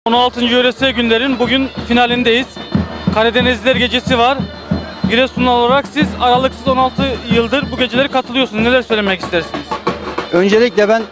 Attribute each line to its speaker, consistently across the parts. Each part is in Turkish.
Speaker 1: 16. Yöresel günlerin bugün finalindeyiz. Karadenizler Gecesi var. Giresunlu olarak siz aralıksız 16 yıldır bu geceleri katılıyorsunuz. Neler söylemek istersiniz?
Speaker 2: Öncelikle ben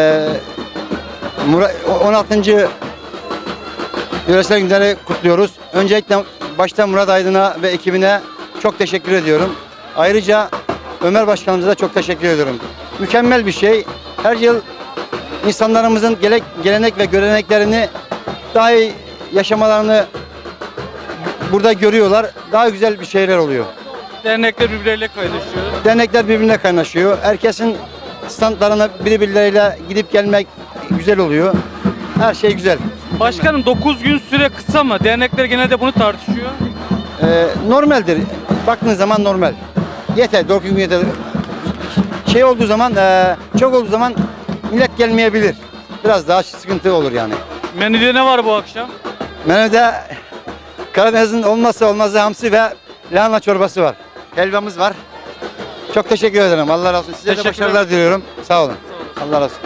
Speaker 2: 16. Yöresel günleri kutluyoruz. Öncelikle başta Murat Aydın'a ve ekibine çok teşekkür ediyorum. Ayrıca Ömer Başkanımıza da çok teşekkür ediyorum. Mükemmel bir şey. Her yıl insanlarımızın gelenek ve göreneklerini daha iyi yaşamalarını burada görüyorlar. Daha güzel bir şeyler oluyor.
Speaker 1: Dernekler birbirleriyle kaynaşıyor.
Speaker 2: Dernekler birbirine kaynaşıyor. Herkesin standlarına birbirleriyle gidip gelmek güzel oluyor. Her şey güzel.
Speaker 1: Başkanım 9 gün süre kısa mı? Dernekler genelde bunu tartışıyor.
Speaker 2: Normaldir. Baktığınız zaman normal. Yeter. 9 gün yeter. Şey olduğu zaman, çok olduğu zaman millet gelmeyebilir. Biraz daha sıkıntı olur yani.
Speaker 1: Menüde ne var bu akşam?
Speaker 2: Menüde Karadeniz'in olmazsa olmazı hamsi ve lahana çorbası var. Helvamız var. Çok teşekkür ederim. Allah razı olsun. Size de başarılar diliyorum. Sağ olun. Allah razı olsun.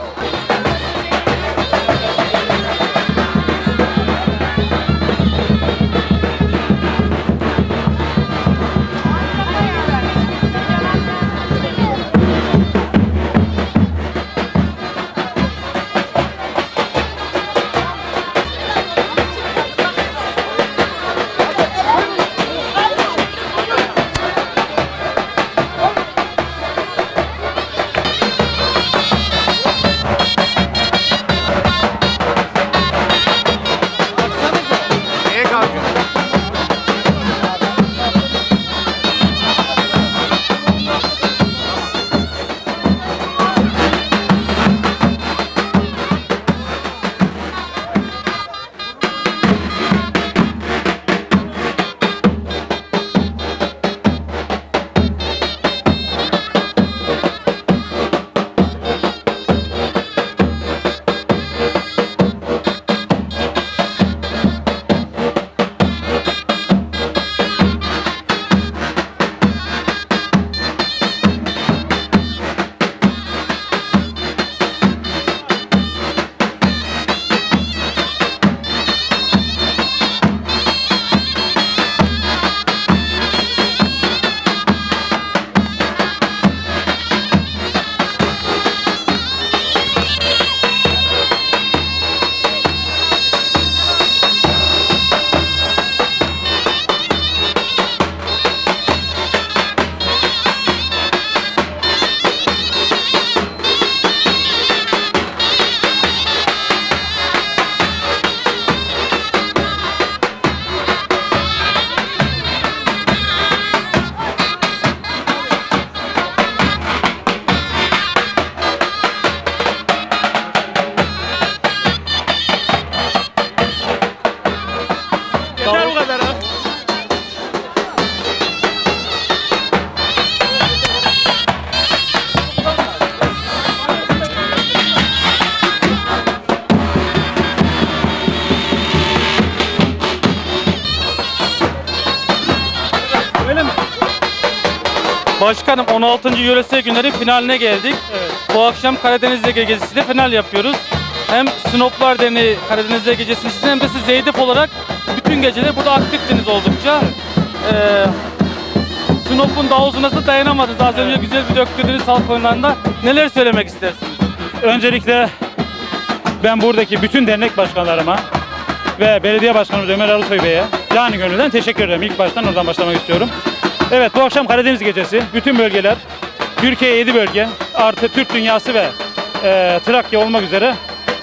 Speaker 1: Başkanım 16. Yöresel günlerin finaline geldik. Evet. Bu akşam Karadenizler Gecesi'nde final yapıyoruz. Hem Sinoplar Derneği Karadenizler Gecesi'nde hem de siz Zeydef olarak bütün geceler burada aktifsiniz oldukça. Sinop'un daha uzunası dayanamadınız. Az önce güzel bir döktürdünüz halk oyunlarında. Neler söylemek istersiniz?
Speaker 3: Öncelikle ben buradaki bütün dernek başkanlarıma ve belediye başkanımız Ömer Arısoy Bey'e canı gönülden teşekkür ederim. İlk baştan oradan başlamak istiyorum. Evet, bu akşam Karadeniz Gecesi. Bütün bölgeler, Türkiye 7 bölge artı Türk Dünyası ve Trakya olmak üzere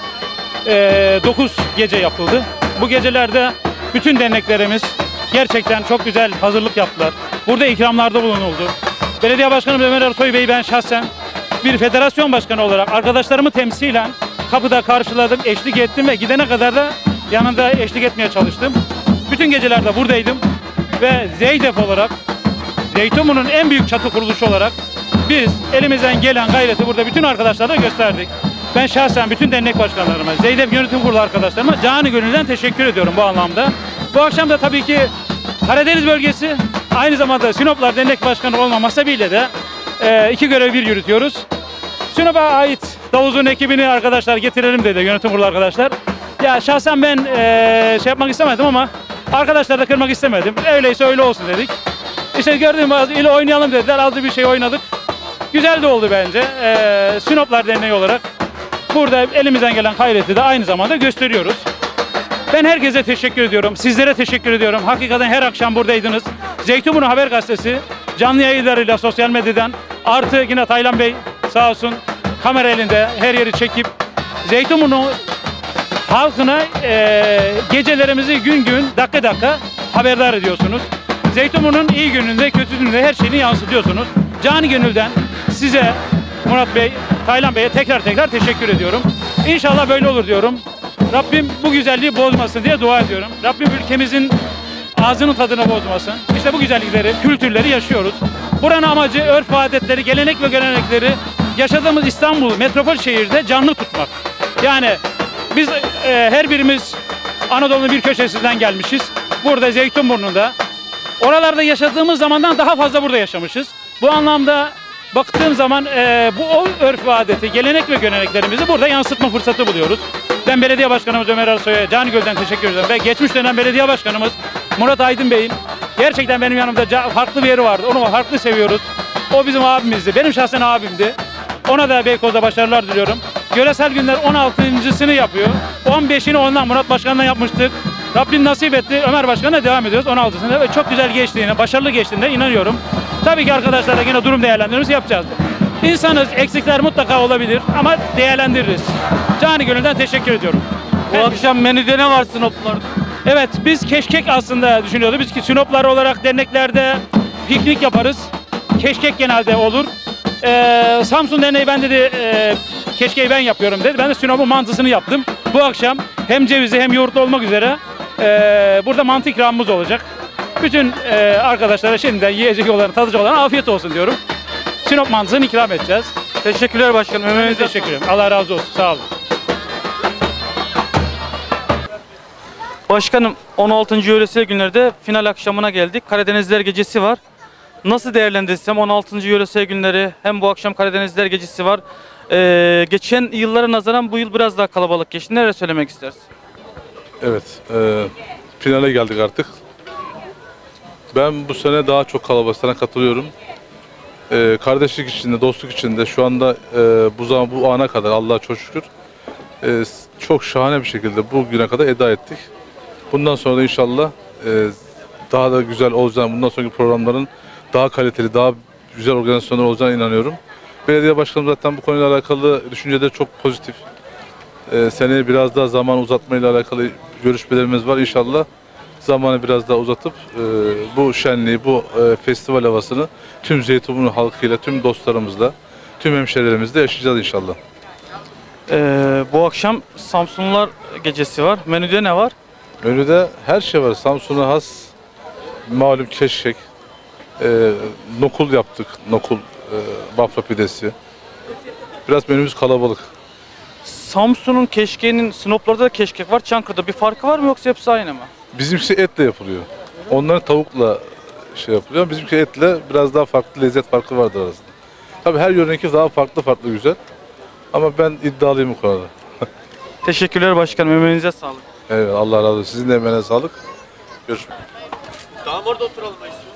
Speaker 3: 9 gece yapıldı. Bu gecelerde bütün derneklerimiz gerçekten çok güzel hazırlık yaptılar. Burada ikramlarda bulunuldu. Belediye Başkanı Ömer Arısoy Bey'i ben şahsen bir federasyon başkanı olarak arkadaşlarımı temsilen kapıda karşıladım, eşlik ettim ve gidene kadar da yanında eşlik etmeye çalıştım. Bütün gecelerde buradaydım ve Zeydef olarak, Zeytinburnu'nun en büyük çatı kuruluşu olarak biz elimizden gelen gayreti burada bütün arkadaşlara gösterdik. Ben şahsen bütün dernek başkanlarıma, Zeydef Yönetim Kurulu arkadaşlarıma canı gönülden teşekkür ediyorum bu anlamda. Bu akşam da tabii ki Karadeniz bölgesi, aynı zamanda Sinoplar Dernek Başkanı olma hasebiyle de iki görev bir yürütüyoruz. Sinop'a ait Davuz'un ekibini arkadaşlar getirelim dedi, yönetim kurulu arkadaşlar. Ya şahsen ben şey yapmak istemedim ama arkadaşlar da kırmak istemedim. Öyleyse öyle olsun dedik. İşte gördüğüm bazı ile oynayalım dediler. Az bir şey oynadık. Güzel de oldu bence. Sinoplar Derneği olarak burada elimizden gelen gayreti de aynı zamanda gösteriyoruz. Ben herkese teşekkür ediyorum. Sizlere teşekkür ediyorum. Hakikaten her akşam buradaydınız. Zeytinburnu Haber Gazetesi canlı yayınlarıyla sosyal medyadan artı yine Taylan Bey sağ olsun kamera elinde her yeri çekip Zeytinburnu halkına gecelerimizi gün gün dakika dakika haberdar ediyorsunuz. Zeytinburnu'nun iyi gününde kötü gününde her şeyini yansıtıyorsunuz. Canı gönülden size Murat Bey, Taylan Bey'e tekrar teşekkür ediyorum. İnşallah böyle olur diyorum. Rabbim bu güzelliği bozmasın diye dua ediyorum. Rabbim ülkemizin ağzının tadını bozmasın. İşte bu güzellikleri, kültürleri yaşıyoruz. Buranın amacı örf ve adetleri, gelenek ve görenekleri yaşadığımız İstanbul metropol şehirde canlı tutmak. Yani biz her birimiz Anadolu'nun bir köşesinden gelmişiz. Burada Zeytinburnu'nda. Oralarda yaşadığımız zamandan daha fazla burada yaşamışız. Bu anlamda baktığım zaman bu örf ve adeti, gelenek ve göreneklerimizi burada yansıtma fırsatı buluyoruz. Ben belediye başkanımız Ömer Arısoy'a canı gölden teşekkür ederim. Ve geçmiş dönem belediye başkanımız Murat Aydın Bey'in gerçekten benim yanımda farklı bir yeri vardı. Onu farklı seviyoruz. O bizim abimizdi. Benim şahsen abimdi. Ona da Beykoz'da başarılar diliyorum. Yöresel günler 16.sını yapıyor. 15'ini ondan Murat Başkan'dan yapmıştık. Rabbim nasip etti. Ömer Başkan'la devam ediyoruz 16'sında ve çok güzel geçtiğine, başarılı geçtiğine inanıyorum. Tabii ki arkadaşlarla yine durum değerlendirmemizi yapacağız. İnsanız, eksikler mutlaka olabilir ama değerlendiririz. Canı gönülden teşekkür ediyorum.
Speaker 1: Bu akşam menüde ne var Sinoplarda?
Speaker 3: Evet, biz keşkek aslında düşünüyorduk. Biz ki Sinoplar olarak derneklerde piknik yaparız. Keşkek genelde olur. Samsun Derneği ben dedi keşkeği ben yapıyorum dedi. Ben de Sinop'un mantısını yaptım. Bu akşam hem cevizi hem yoğurtlu olmak üzere burada mantı ikramımız olacak. Bütün arkadaşlara şimdiden yiyecek olanı, tadacak olanı afiyet olsun diyorum. Sinop mantısını ikram edeceğiz.
Speaker 1: Teşekkürler başkanım.
Speaker 3: Ben teşekkür ederim. Allah razı olsun. Sağ olun.
Speaker 1: Başkanım 16. yöresel günlerde final akşamına geldik. Karadenizler Gecesi var. Nasıl değerlendirsem 16. yöresel günleri hem bu akşam Karadenizler Gecesi var. Geçen yıllara nazaran bu yıl biraz daha kalabalık geçti. Neler söylemek istersin?
Speaker 4: Evet, finale geldik artık. Ben bu sene daha çok kalabalıklara katılıyorum. Kardeşlik içinde, dostluk içinde şu anda bu ana kadar Allah'a çok şükür çok şahane bir şekilde bugüne kadar eda ettik. Bundan sonra da inşallah daha da güzel olacağını, bundan sonraki programların daha kaliteli, daha güzel organizasyonlar olacağına inanıyorum. Belediye başkanım zaten bu konuyla alakalı düşünceleri çok pozitif. Seneye biraz daha zaman uzatmayla alakalı görüşmelerimiz var. İnşallah zamanı biraz daha uzatıp bu şenliği, bu festival havasını tüm Zeytinburnu halkıyla, tüm dostlarımızla, tüm hemşehrilerimizle yaşayacağız inşallah.
Speaker 1: Bu akşam Samsunlular Gecesi var. Menüde ne var?
Speaker 4: Menüde her şey var. Samsun'a has malum keşkek, nokul yaptık. Nokul, bafra pidesi. Biraz menümüz kalabalık.
Speaker 1: Samsun'un keşkeğinin Sinoplarda da keşkek var. Çankırı'da bir farkı var mı yoksa hepsi aynı mı?
Speaker 4: Bizimkisi etle yapılıyor. Onların tavukla şey yapılıyor. Bizimki etle biraz daha farklı lezzet farkı vardır arasında. Tabii her yörenki daha farklı güzel. Ama ben iddialıyım bu konuda.
Speaker 1: Teşekkürler başkanım. Emeğinize sağlık.
Speaker 4: Evet, Allah razı olsun. Sizin de emeğine sağlık. Görüşmek üzere.
Speaker 1: Tamam orada oturalım.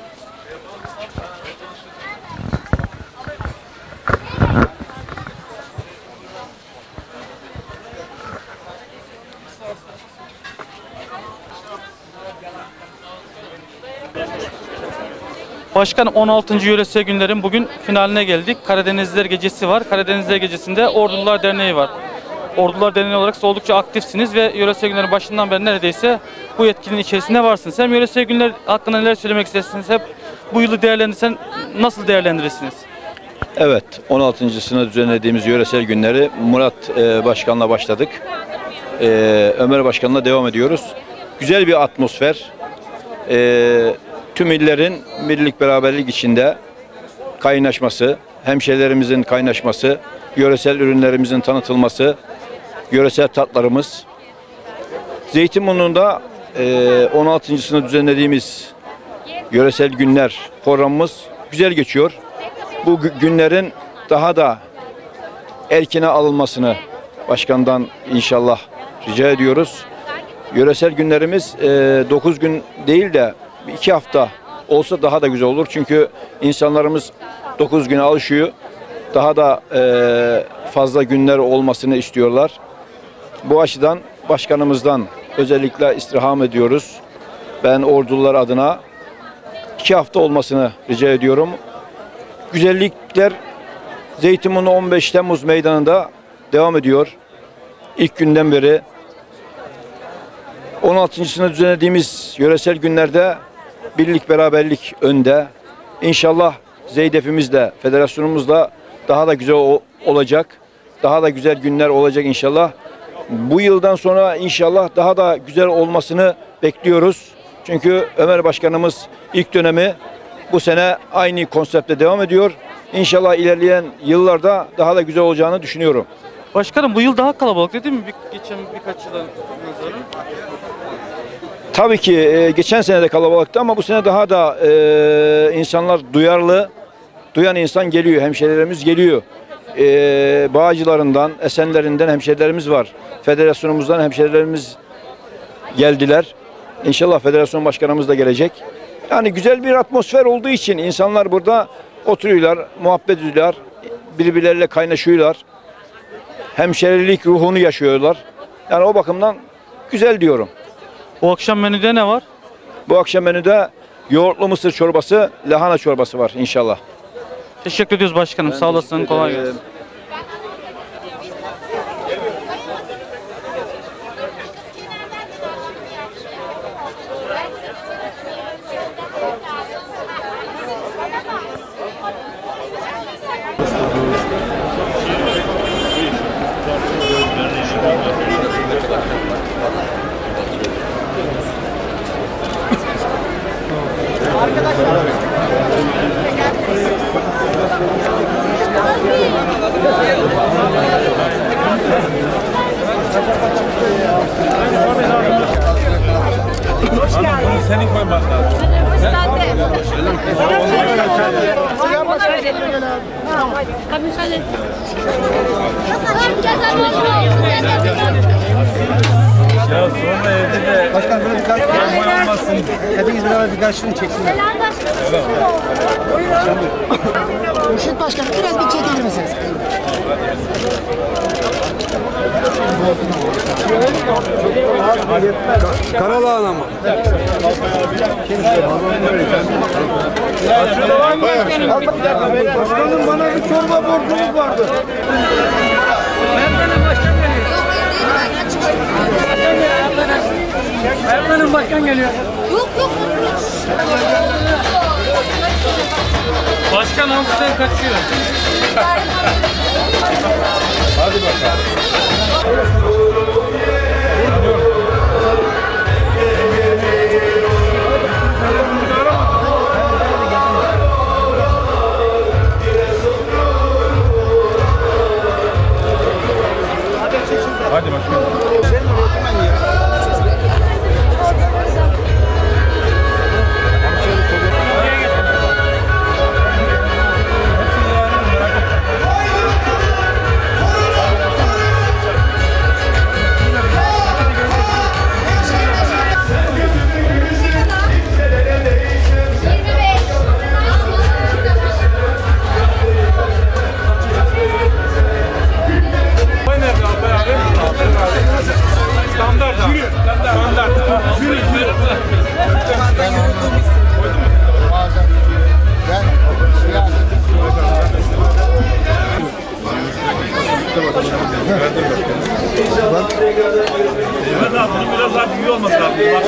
Speaker 1: Başkanım 16. yöresel günlerin bugün finaline geldik. Karadenizler Gecesi var. Karadenizler Gecesi'nde Ordular Derneği var. Ordular Derneği olarak siz oldukça aktifsiniz ve yöresel günlerin başından beri neredeyse bu etkinliğin içerisinde varsınız. Hem yöresel günler hakkında neler söylemek istersiniz? Hep bu yılı değerlendirsen nasıl değerlendirirsiniz?
Speaker 5: Evet, 16.sını düzenlediğimiz yöresel günleri Murat Başkan'la başladık. Ömer Başkan'la devam ediyoruz. Güzel bir atmosfer. Tüm illerin birlik beraberlik içinde kaynaşması, hemşehrilerimizin kaynaşması, yöresel ürünlerimizin tanıtılması, yöresel tatlarımız. Zeytinburnu'nda 16.sını düzenlediğimiz yöresel günler programımız güzel geçiyor. Bu günlerin daha da erkine alınmasını başkandan inşallah rica ediyoruz. Yöresel günlerimiz 9 gün değil de 2 hafta olsa daha da güzel olur. Çünkü insanlarımız 9 güne alışıyor. Daha da fazla günler olmasını istiyorlar. Bu açıdan başkanımızdan özellikle istirham ediyoruz. Ben ordular adına 2 hafta olmasını rica ediyorum. Güzellikler Zeytinburnu 15 Temmuz meydanında devam ediyor. İlk günden beri 16.sını düzenlediğimiz yöresel günlerde birlik beraberlik önde. İnşallah Zeydef'imiz de federasyonumuz da daha da güzel olacak. Daha da güzel günler olacak inşallah. Bu yıldan sonra inşallah daha da güzel olmasını bekliyoruz. Çünkü Ömer Başkanımız ilk dönemi bu sene aynı konseptle devam ediyor. İnşallah ilerleyen yıllarda daha da güzel olacağını düşünüyorum.
Speaker 1: Başkanım bu yıl daha kalabalık değil mi? Geçen birkaç yıla nazaran.
Speaker 5: Tabii ki geçen sene de kalabalıktı ama bu sene daha da insanlar duyarlı. Duyan insan geliyor, hemşehrilerimiz geliyor. Bağcılarından, Esenlerinden hemşehrilerimiz var. Federasyonumuzdan hemşehrilerimiz geldiler. İnşallah federasyon başkanımız da gelecek. Yani güzel bir atmosfer olduğu için insanlar burada oturuyorlar, muhabbet ediyorlar, birbirleriyle kaynaşıyorlar. Hemşehrilik ruhunu yaşıyorlar. Yani o bakımdan güzel diyorum.
Speaker 1: Bu akşam menüde ne var?
Speaker 5: Bu akşam menüde yoğurtlu mısır çorbası, lahana çorbası var inşallah.
Speaker 1: Teşekkür ediyoruz başkanım. Sağ olasın. Kolay gelsin.
Speaker 6: Senin koyman lazım.
Speaker 7: Ona verelim. Hadi müsaade et.
Speaker 6: Ya sonra evde de
Speaker 2: Başkan böyle bir karşılığın
Speaker 6: olmasın.
Speaker 2: hepiniz beraber bir karşılığını çeksinler.
Speaker 8: Mürşit Başkanım biraz bir çekilir misiniz?
Speaker 2: Karalahana mı? Başkanım bana bir çorba borcumuz vardı.
Speaker 1: Erkan'ın başkan geliyor.
Speaker 7: Yok yok.
Speaker 1: Başkan hamsiden kaçıyor.
Speaker 6: Hadi bakalım. Hadi bakalım. Evet abi, bunun biraz daha büyüğü olması lazım. Bak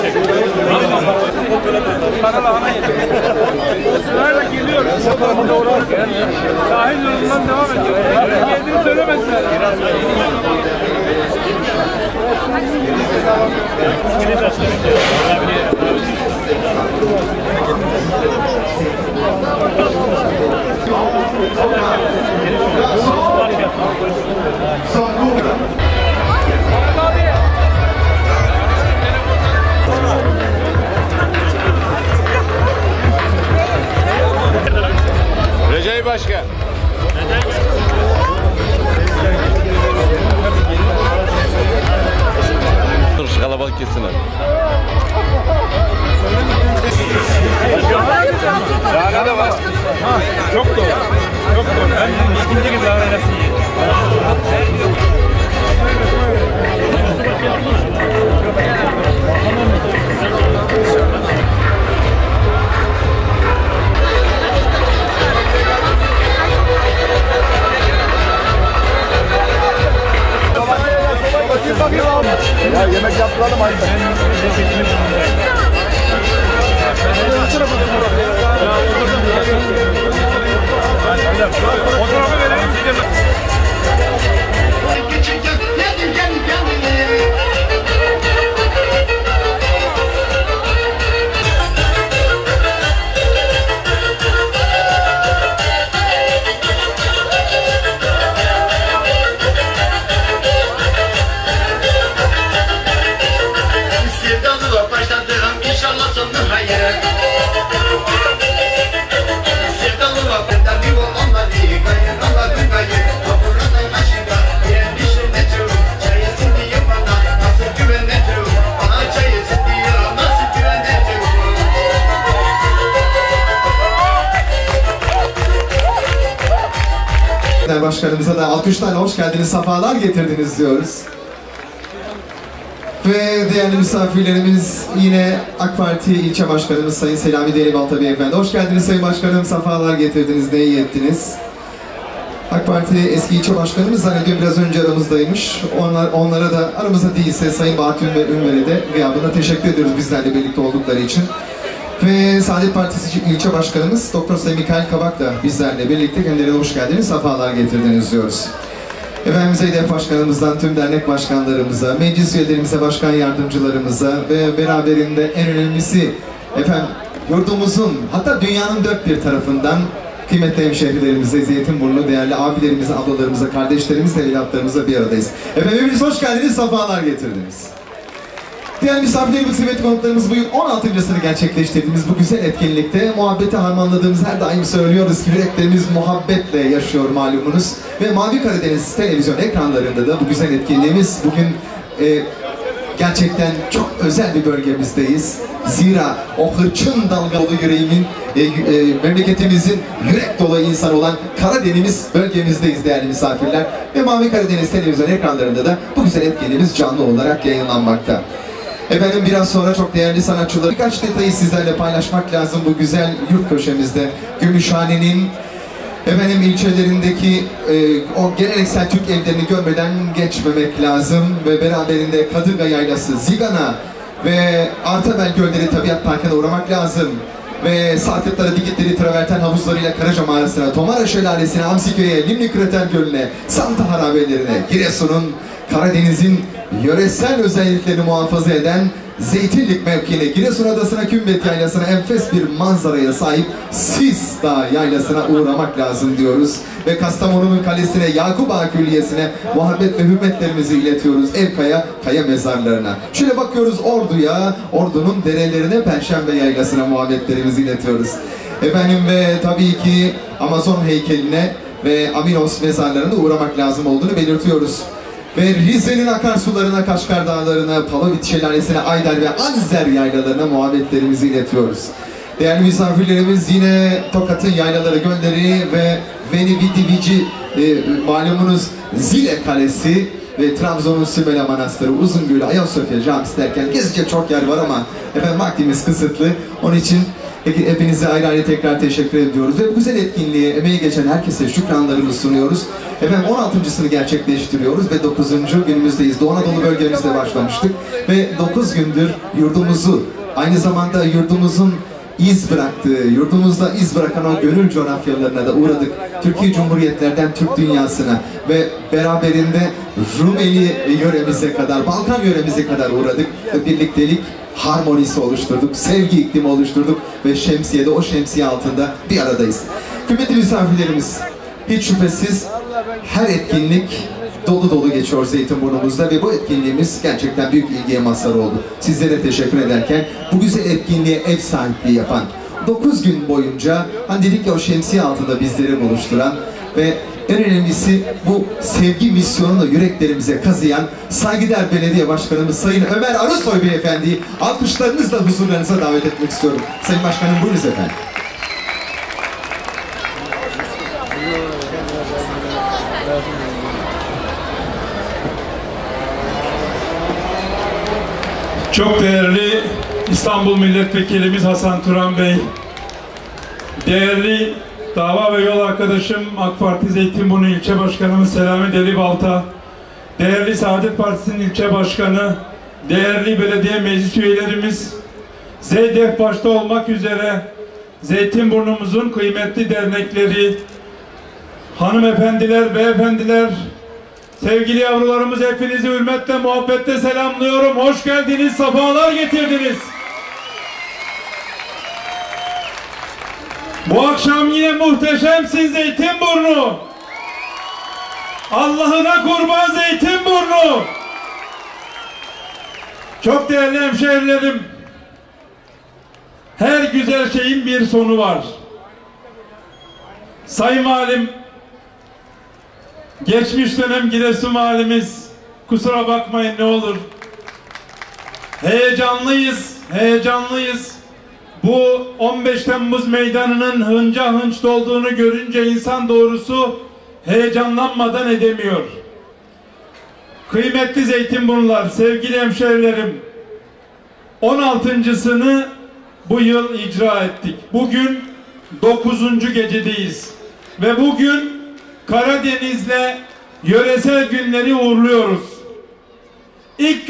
Speaker 6: Karalahana yedim. Sırayla geliyor. Sahil yolundan devam ediyor. Geldiğini söylemediler.
Speaker 9: Recai Başkan.
Speaker 6: Lahana da var. Çok doğru. Çok doğru. Ben ikinci gün lahana yiyeyim.
Speaker 9: Ya yemek yaptıralım aynı.
Speaker 6: Fotoğrafı verelim.
Speaker 10: Sevdalığa başladım inşallah sonu hayır. Sevdalığa benden bir olanlar iyi gayet anladım gayet. Kapıradan aşığa direnmişim ne tür çayısın diye bana nasıl güven ne tür bana çayısın diye nasıl güven ne tür.
Speaker 11: Başkanımıza da alkışlarla hoş geldiniz, sefalar getirdiniz diyoruz. Ve değerli misafirlerimiz yine AK Parti ilçe başkanımız Sayın Selami Delibalta Beyefendi. Hoş geldiniz Sayın Başkanım, sefalar getirdiniz, ne iyi ettiniz. AK Parti eski ilçe başkanımız zannediyorum biraz önce aramızdaymış. Onlara da aramızda değilse Sayın Bahattin Ünver'e de gıyabına teşekkür ediyoruz bizlerle birlikte oldukları için. Ve Saadet Partisi ilçe başkanımız Doktor Sayın Mikail Kabak da bizlerle birlikte kendilerine hoş geldiniz, sefalar getirdiniz diyoruz. Efendim Zeydep Başkanımızdan tüm dernek başkanlarımıza, meclis üyelerimize, başkan yardımcılarımıza ve beraberinde en önemlisi efendim yurdumuzun hatta dünyanın dört bir tarafından kıymetli hemşehrilerimize, Zeytinburnu değerli abilerimize, ablalarımıza, kardeşlerimizle, evlatlarımızla bir aradayız. Efendim hepiniz hoş geldiniz, sefalar getirdiniz. Diğer misafirlerimiz, kıymetli konuklarımız bu yıl 16.sını gerçekleştirdiğimiz bu güzel etkinlikte muhabbeti harmanladığımız her daim söylüyoruz ki yüreklerimiz muhabbetle yaşıyor malumunuz. Ve Mavi Karadeniz televizyon ekranlarında da bu güzel etkinliğimiz bugün gerçekten çok özel bir bölgemizdeyiz. Zira o hırçın dalgalı yüreğimin, memleketimizin yürek dolu insan olan Karadeniz bölgemizdeyiz değerli misafirler. Ve Mavi Karadeniz televizyon ekranlarında da bu güzel etkinliğimiz canlı olarak yayınlanmakta. Efendim biraz sonra çok değerli sanatçılar birkaç detayı sizlerle paylaşmak lazım bu güzel yurt köşemizde. Gümüşhane'nin efendim ilçelerindeki o geleneksel Türk evlerini görmeden geçmemek lazım ve beraberinde Kadırga Yaylası, Zigana ve Artabel Gölleri Tabiat Parkı'na uğramak lazım. Ve Sarkıtlara, Dikitleri, Traverten havuzlarıyla Karaca Mağarası'na, Tomara Şelalesi'ne, Hamsiköy'e, Limni Krater Gölü'ne, Santa Harabelerine, Giresun'un, Karadeniz'in yöresel özelliklerini muhafaza eden Zeytinlik mevkiine, Giresun Adası'na, Kümbet Yaylası'na enfes bir manzaraya sahip Sis Dağı Yaylası'na uğramak lazım diyoruz. Ve Kastamonu'nun kalesine, Yakup Ağa Külliyesi'ne muhabbet ve hürmetlerimizi iletiyoruz. Evkaya, kaya mezarlarına. Şöyle bakıyoruz Ordu'ya, Ordu'nun derelerine, Perşembe Yaylası'na muhabbetlerimizi iletiyoruz. Efendim ve tabii ki Amazon heykeline ve Aminos mezarlarına uğramak lazım olduğunu belirtiyoruz. Ve Rize'nin akarsularına, Kaşgar Dağları'na, Palavut Şelalesi'ne, Ayder ve Anzer yaylalarına muhabbetlerimizi iletiyoruz. Değerli misafirlerimiz yine Tokat'ın yaylaları, gölleri ve Veni Vidi Vici malumunuz Zile Kalesi ve Trabzon'un Sümele Manastırı, Uzungöl, Ayasofya Camisi derken gezecek çok yer var ama efendim vaktimiz kısıtlı. Onun için hepinize ayrı ayrı tekrar teşekkür ediyoruz ve bu güzel etkinliğe emeği geçen herkese şükranlarımızı sunuyoruz. Efendim 16.sını gerçekleştiriyoruz ve 9. günümüzdeyiz. Doğu Anadolu bölgemizde başlamıştık ve 9 gündür yurdumuzu, aynı zamanda yurdumuzun iz bıraktığı, yurdumuzda iz bırakan o gönül coğrafyalarına da uğradık. Türkiye Cumhuriyetlerden Türk dünyasına ve beraberinde Rumeli yöremize kadar, Balkan yöremize kadar uğradık ve birliktelik harmonisi oluşturduk, sevgi iklimi oluşturduk ve şemsiyede, o şemsiye altında bir aradayız. Kıymetli misafirlerimiz, hiç şüphesiz her etkinlik dolu dolu geçiyor Zeytinburnu'muzda ve bu etkinliğimiz gerçekten büyük ilgiye mazhar oldu. Sizlere teşekkür ederken bu güzel etkinliğe ev sahipliği yapan, 9 gün boyunca hani dedik ya o şemsiye altında bizleri buluşturan ve en önemlisi bu sevgi misyonunu yüreklerimize kazıyan saygıdeğer belediye başkanımız Sayın Ömer Arısoy Beyefendi'yi alkışlarınızla huzurlarınıza davet etmek istiyorum. Sayın Başkanım buyurunuz efendim.
Speaker 6: Çok değerli İstanbul Milletvekilimiz Hasan Turan Bey, değerli dava ve yol arkadaşım AK Parti Zeytinburnu İlçe Başkanımız Selami Delibalta, değerli Saadet Partisi'nin ilçe başkanı, değerli belediye meclis üyelerimiz, ZDF başta olmak üzere Zeytinburnumuzun kıymetli dernekleri, hanımefendiler, beyefendiler, sevgili yavrularımız, hepinizi hürmetle, muhabbetle selamlıyorum. Hoş geldiniz, sefalar getirdiniz. Bu akşam yine muhteşemsin Zeytinburnu. Allah'ına kurban Zeytinburnu. Çok değerli hemşehrilerim, her güzel şeyin bir sonu var. Sayın Valim, geçmiş dönem Giresun Valimiz, kusura bakmayın ne olur. Heyecanlıyız. Bu 15 Temmuz meydanının hınca hınç dolduğunu görünce insan doğrusu heyecanlanmadan edemiyor. Kıymetli Zeytinburnular, sevgili hemşehrilerim, 16.sını bu yıl icra ettik. Bugün 9. gecedeyiz. Ve bugün Karadeniz'le yöresel günleri uğurluyoruz. İlk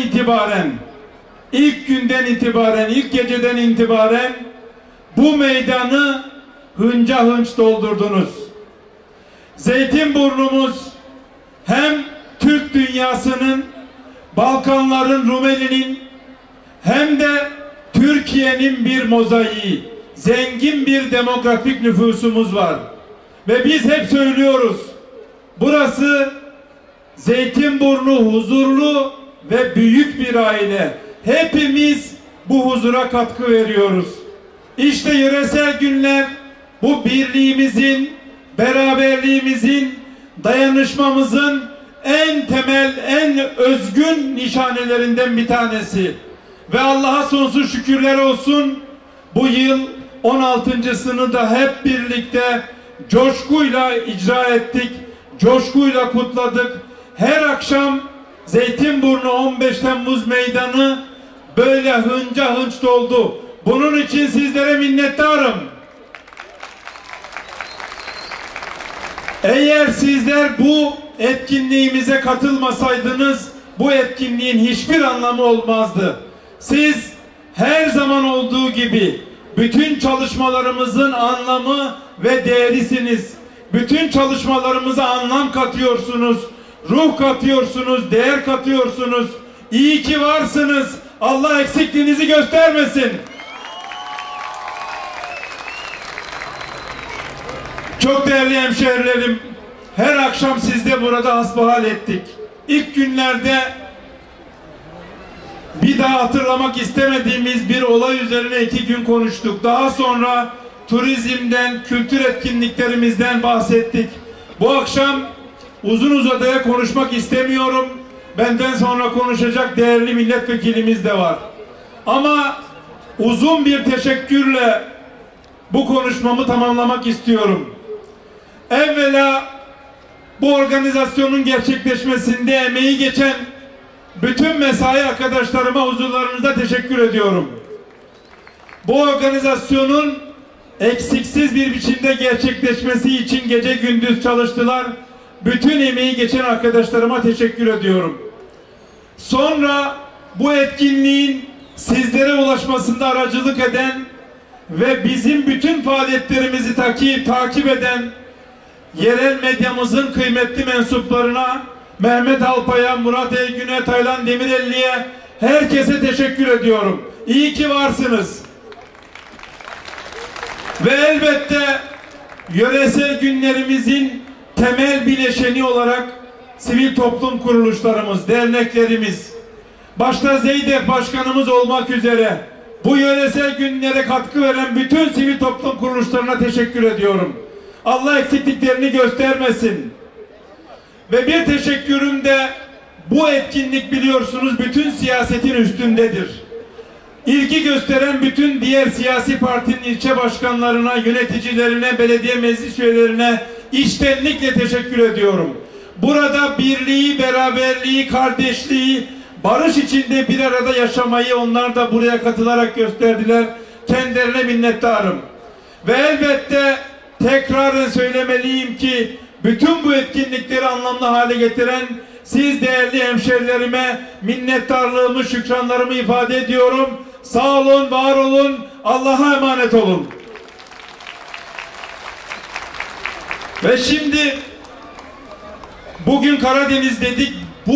Speaker 6: geceden itibaren bu meydanı hınca hınç doldurdunuz. Zeytinburnumuz hem Türk dünyasının, Balkanların, Rumeli'nin hem de Türkiye'nin bir mozaiği, zengin bir demografik nüfusumuz var. Ve biz hep söylüyoruz, burası Zeytinburnu huzurlu ve büyük bir aile. Hepimiz bu huzura katkı veriyoruz. İşte yöresel günler bu birliğimizin, beraberliğimizin, dayanışmamızın en temel, en özgün nişanelerinden bir tanesi. Ve Allah'a sonsuz şükürler olsun, bu yıl 16.sını da hep birlikte coşkuyla icra ettik, coşkuyla kutladık. Her akşam Zeytinburnu 15 Temmuz meydanı böyle hınca hınç doldu. Bunun için sizlere minnettarım. Eğer sizler bu etkinliğimize katılmasaydınız bu etkinliğin hiçbir anlamı olmazdı. Siz her zaman olduğu gibi bütün çalışmalarımızın anlamı ve değerisiniz. Bütün çalışmalarımıza anlam katıyorsunuz, ruh katıyorsunuz, değer katıyorsunuz. İyi ki varsınız. Allah eksikliğinizi göstermesin. Çok değerli hemşehrilerim, her akşam sizde burada hasbihal ettik. İlk günlerde bir daha hatırlamak istemediğimiz bir olay üzerine 2 gün konuştuk. Daha sonra turizmden, kültür etkinliklerimizden bahsettik. Bu akşam uzun uzadıya konuşmak istemiyorum. Benden sonra konuşacak değerli milletvekilimiz de var. Ama uzun bir teşekkürle bu konuşmamı tamamlamak istiyorum. Evvela bu organizasyonun gerçekleşmesinde emeği geçen bütün mesai arkadaşlarıma huzurlarınızda teşekkür ediyorum. Bu organizasyonun eksiksiz bir biçimde gerçekleşmesi için gece gündüz çalıştılar. Bütün emeği geçen arkadaşlarıma teşekkür ediyorum. Sonra bu etkinliğin sizlere ulaşmasında aracılık eden ve bizim bütün faaliyetlerimizi takip eden yerel medyamızın kıymetli mensuplarına, Mehmet Alpay'a, Murat Eygün'e, Taylan Demirelli'ye, herkese teşekkür ediyorum. İyi ki varsınız. Ve elbette yöresel günlerimizin temel bileşeni olarak sivil toplum kuruluşlarımız, derneklerimiz, başta ZDF Başkanımız olmak üzere bu yöresel günlere katkı veren bütün sivil toplum kuruluşlarına teşekkür ediyorum. Allah eksikliklerini göstermesin. Ve bir teşekkürüm de bu etkinlik biliyorsunuz bütün siyasetin üstündedir. İlgi gösteren bütün diğer siyasi partinin ilçe başkanlarına, yöneticilerine, belediye meclis üyelerine içtenlikle teşekkür ediyorum. Burada birliği, beraberliği, kardeşliği, barış içinde bir arada yaşamayı onlar da buraya katılarak gösterdiler. Kendilerine minnettarım. Ve elbette tekrarın söylemeliyim ki bütün bu etkinlikleri anlamlı hale getiren siz değerli hemşerilerime minnettarlığımı, şükranlarımı ifade ediyorum. Sağ olun, var olun, Allah'a emanet olun. Ve şimdi bugün Karadeniz dedik.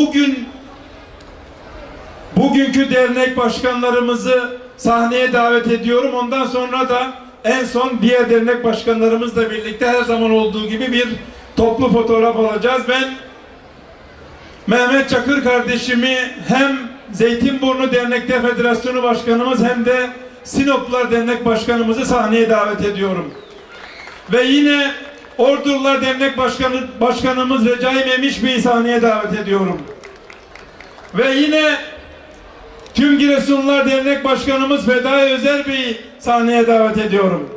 Speaker 6: Bugünkü dernek başkanlarımızı sahneye davet ediyorum. Ondan sonra da en son diğer dernek başkanlarımızla birlikte her zaman olduğu gibi bir toplu fotoğraf alacağız. Ben Mehmet Çakır kardeşimi hem Zeytinburnu Dernekler Federasyonu Başkanımız hem de Sinoplular Dernek Başkanımızı sahneye davet ediyorum. Ve yine Ordular Dernek Başkanımız Recai Memiş Bey'i sahneye davet ediyorum. Ve yine tüm Giresunlular Dernek Başkanımız Fedai Özer Bey'i sahneye davet ediyorum.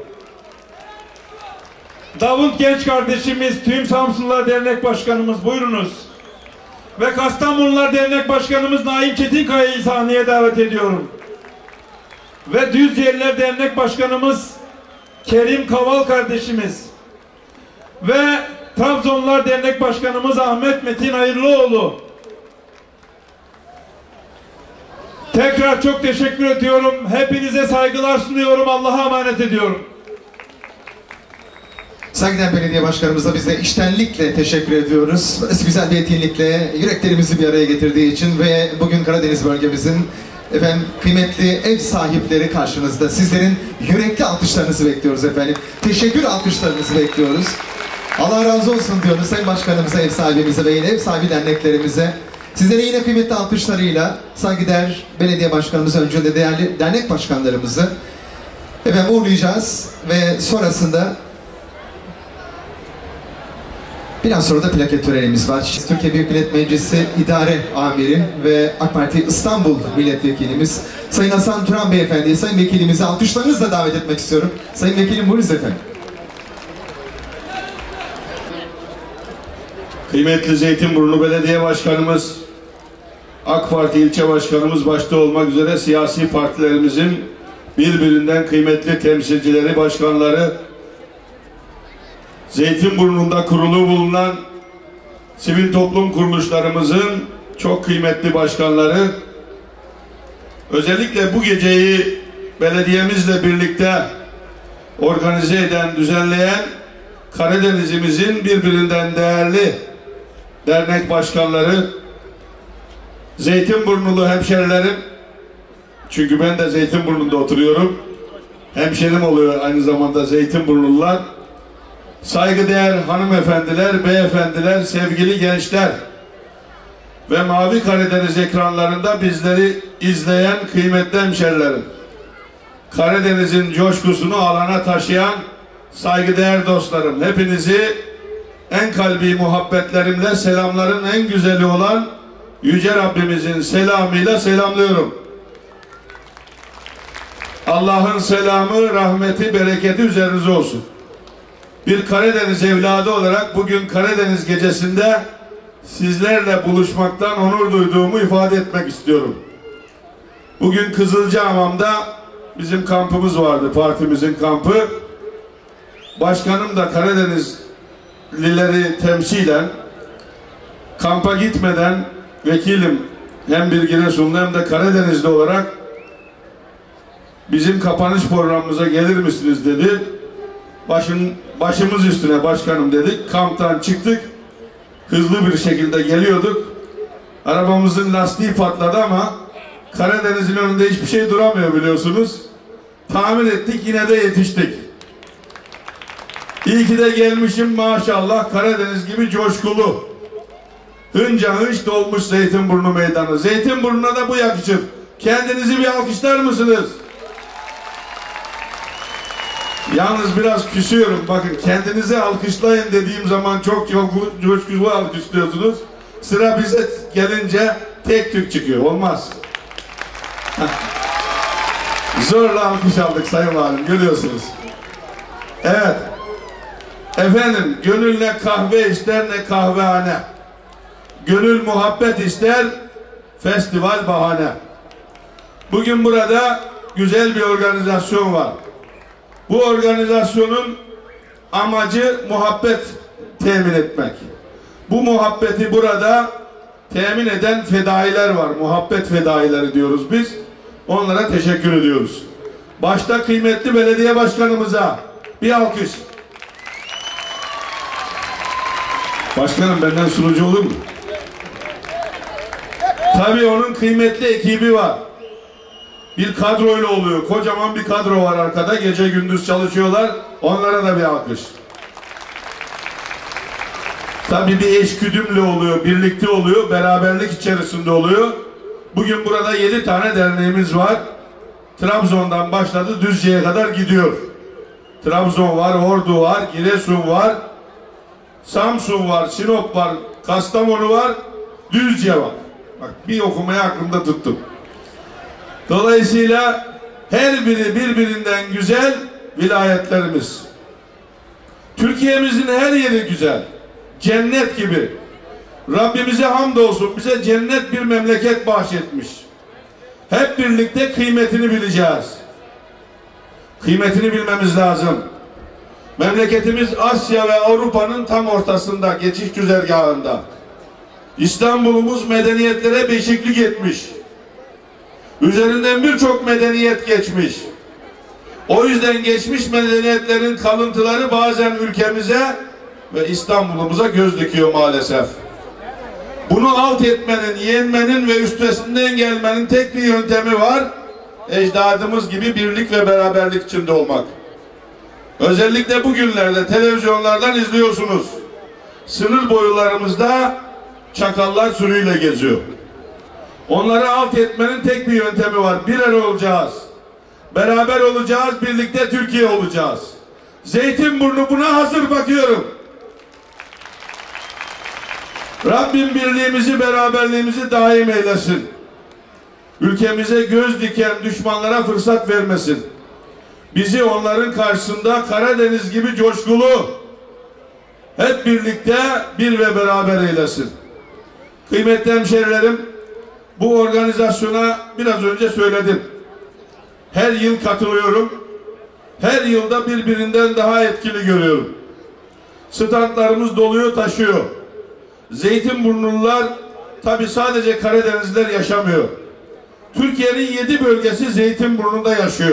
Speaker 6: Davut Genç kardeşimiz, tüm Samsunlular Dernek Başkanımız buyurunuz. Ve Kastamonular Dernek Başkanımız Naim Çetinkaya'yı sahneye davet ediyorum. Ve Düzceliler Dernek Başkanımız Kerim Kaval kardeşimiz. Ve Trabzonlular Dernek Başkanımız Ahmet Metin Hayırlıoğlu. Tekrar çok teşekkür ediyorum. Hepinize saygılar sunuyorum. Allah'a emanet ediyorum.
Speaker 11: Saygıdeğer belediye başkanımıza biz de içtenlikle teşekkür ediyoruz. Güzel bir etkinlikle yüreklerimizi bir araya getirdiği için ve bugün Karadeniz bölgemizin kıymetli ev sahipleri karşınızda. Sizlerin yürekli alkışlarınızı bekliyoruz efendim. Teşekkür alkışlarınızı bekliyoruz. Allah razı olsun diyoruz Sayın Başkanımıza, ev sahibimize ve yine ev sahibi derneklerimize. Sizlere yine kıymetli alkışlarıyla saygıdeğer belediye başkanımızı, önce de değerli dernek başkanlarımızı uğurlayacağız ve sonrasında biraz sonra da plaket törenimiz var. Türkiye Büyük Millet Meclisi İdare Amiri ve AK Parti İstanbul Milletvekilimiz Sayın Hasan Turan Beyefendi'yi, Sayın Vekilimizi alkışlarınızla davet etmek istiyorum. Sayın Vekilim buyurunuz efendim.
Speaker 6: Kıymetli Zeytinburnu Belediye Başkanımız, AK Parti ilçe başkanımız başta olmak üzere siyasi partilerimizin birbirinden kıymetli temsilcileri, başkanları, Zeytinburnu'nda kurulu bulunan sivil toplum kuruluşlarımızın çok kıymetli başkanları, özellikle bu geceyi belediyemizle birlikte organize eden, düzenleyen Karadeniz'imizin birbirinden değerli dernek başkanları, Zeytinburnulu hemşerilerim, çünkü ben de Zeytinburnu'nda oturuyorum, hemşerim oluyor aynı zamanda Zeytinburnulular, saygıdeğer hanımefendiler, beyefendiler, sevgili gençler ve Mavi Karadeniz ekranlarında bizleri izleyen kıymetli hemşerilerim, Karadeniz'in coşkusunu alana taşıyan saygıdeğer dostlarım, hepinizi en kalbi muhabbetlerimle, selamların en güzeli olan Yüce Rabbimizin selamıyla selamlıyorum. Allah'ın selamı, rahmeti, bereketi üzerinize olsun. Bir Karadeniz evladı olarak bugün Karadeniz gecesinde sizlerle buluşmaktan onur duyduğumu ifade etmek istiyorum. Bugün Kızılcahamam'da bizim kampımız vardı, partimizin kampı. Başkanım da Karadenizlileri temsilen kampa gitmeden vekilim hem bir Giresunlu hem de Karadenizli olarak bizim kapanış programımıza gelir misiniz dedi. Başımız üstüne başkanım dedik. Kamptan çıktık. Hızlı bir şekilde geliyorduk. Arabamızın lastiği patladı ama Karadeniz'in önünde hiçbir şey duramıyor biliyorsunuz. Tamir ettik, yine de yetiştik. İyi ki de gelmişim maşallah, Karadeniz gibi coşkulu. Hınca hınç dolmuş Zeytinburnu meydanı. Zeytinburnu'na da bu yakışır. Kendinizi bir alkışlar mısınız? Yalnız biraz küsüyorum. Bakın kendinize alkışlayın dediğim zaman çok coşkulu alkışlıyorsunuz. Sıra bize gelince tek tük çıkıyor. Olmaz. Zorla alkış aldık Sayın Valim. Görüyorsunuz. Evet. Efendim, gönül ne kahve ister ne kahvehane. Gönül muhabbet ister, festival bahane. Bugün burada güzel bir organizasyon var. Bu organizasyonun amacı muhabbet temin etmek. Bu muhabbeti burada temin eden fedailer var. Muhabbet fedaileri diyoruz biz. Onlara teşekkür ediyoruz. Başta kıymetli belediye başkanımıza bir alkış. Başkanım benden sunucu olur mu? Tabii onun kıymetli ekibi var. Bir kadroyla oluyor. Kocaman bir kadro var arkada. Gece gündüz çalışıyorlar. Onlara da bir alkış. Tabii bir eşgüdümle oluyor. Birlikte oluyor. Beraberlik içerisinde oluyor. Bugün burada 7 tane derneğimiz var. Trabzon'dan başladı. Düzce'ye kadar gidiyor. Trabzon var, Ordu var, Giresun var, Samsun var, Sinop var, Kastamonu var, Düzce var. Bak bir okumayı aklımda tuttum. Dolayısıyla her biri birbirinden güzel vilayetlerimiz. Türkiye'mizin her yeri güzel. Cennet gibi. Rabbimize hamdolsun bize cennet bir memleket bahşetmiş. Hep birlikte kıymetini bileceğiz. Kıymetini bilmemiz lazım. Memleketimiz Asya ve Avrupa'nın tam ortasında, geçiş güzergahında. İstanbul'umuz medeniyetlere beşiklik etmiş. Üzerinden birçok medeniyet geçmiş. O yüzden geçmiş medeniyetlerin kalıntıları bazen ülkemize ve İstanbul'umuza göz dikiyor maalesef. Bunu alt etmenin, yenmenin ve üstesinden gelmenin tek bir yöntemi var. Ecdadımız gibi birlik ve beraberlik içinde olmak. Özellikle bugünlerde televizyonlardan izliyorsunuz. Sınır boylarımızda çakallar sürüyle geziyor. Onları alt etmenin tek bir yöntemi var. Bir arada olacağız. Beraber olacağız, birlikte Türkiye olacağız. Zeytinburnu buna hazır bakıyorum. Rabbim birliğimizi, beraberliğimizi daim eylesin. Ülkemize göz diken düşmanlara fırsat vermesin. Bizi onların karşısında Karadeniz gibi coşkulu, hep birlikte bir ve beraber eylesin. Kıymetli hemşerilerim, bu organizasyona biraz önce söyledim. Her yıl katılıyorum. Her yılda birbirinden daha etkili görüyorum. Standlarımız doluyor, taşıyor. Zeytinburnular tabi sadece Karadenizliler yaşamıyor. Türkiye'nin 7 bölgesi Zeytinburnu'nda yaşıyor.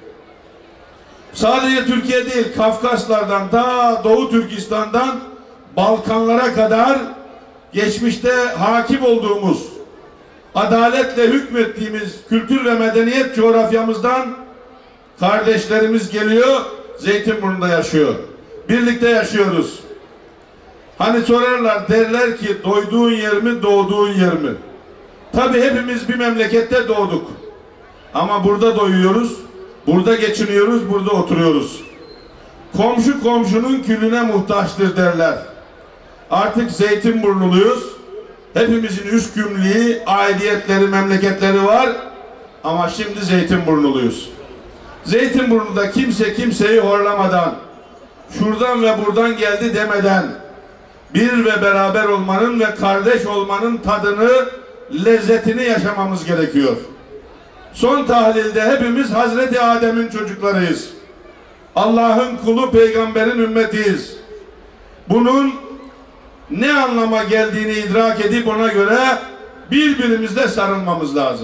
Speaker 6: Sadece Türkiye değil, Kafkaslardan ta Doğu Türkistan'dan Balkanlara kadar geçmişte hakim olduğumuz, adaletle hükmettiğimiz kültür ve medeniyet coğrafyamızdan kardeşlerimiz geliyor, Zeytinburnu'nda yaşıyor. Birlikte yaşıyoruz. Hani sorarlar, derler ki doyduğun yer mi, doğduğun yer mi? Tabii hepimiz bir memlekette doğduk. Ama burada doyuyoruz, burada geçiniyoruz, burada oturuyoruz. Komşu komşunun külüne muhtaçtır derler. Artık Zeytinburnuluyuz. Hepimizin üskümliği, aidiyetleri, memleketleri var. Ama şimdi Zeytinburnuluyuz. Zeytinburnu'da kimse kimseyi horlamadan, şuradan ve buradan geldi demeden, bir ve beraber olmanın ve kardeş olmanın tadını, lezzetini yaşamamız gerekiyor. Son tahlilde hepimiz Hazreti Adem'in çocuklarıyız. Allah'ın kulu, peygamberin ümmetiyiz. Bunun ne anlama geldiğini idrak edip ona göre birbirimizle sarılmamız lazım.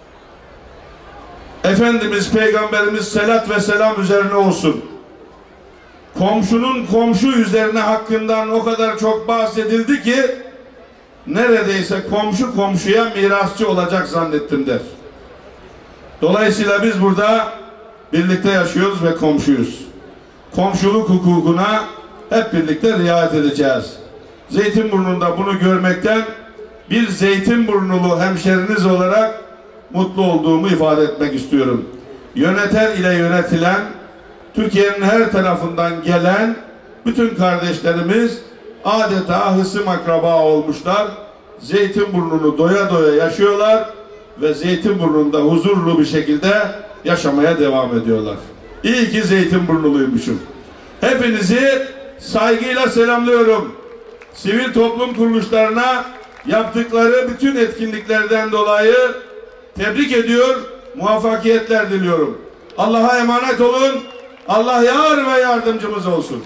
Speaker 6: Efendimiz, Peygamberimiz selat ve selam üzerine olsun. Komşunun komşu üzerine hakkından o kadar çok bahsedildi ki neredeyse komşu komşuya mirasçı olacak zannettim der. Dolayısıyla biz burada birlikte yaşıyoruz ve komşuyuz. Komşuluk hukukuna hep birlikte riayet edeceğiz. Zeytinburnu'nda bunu görmekten bir Zeytinburnulu hemşeriniz olarak mutlu olduğumu ifade etmek istiyorum. Yöneten ile yönetilen, Türkiye'nin her tarafından gelen bütün kardeşlerimiz adeta hısım akraba olmuşlar. Zeytinburnu'nu doya doya yaşıyorlar ve Zeytinburnu'nda huzurlu bir şekilde yaşamaya devam ediyorlar. İyi ki Zeytinburnuluymuşum. Hepinizi saygıyla selamlıyorum. Sivil toplum kuruluşlarına yaptıkları bütün etkinliklerden dolayı tebrik ediyor, muvaffakiyetler diliyorum. Allah'a emanet olun. Allah yar ve yardımcımız olsun.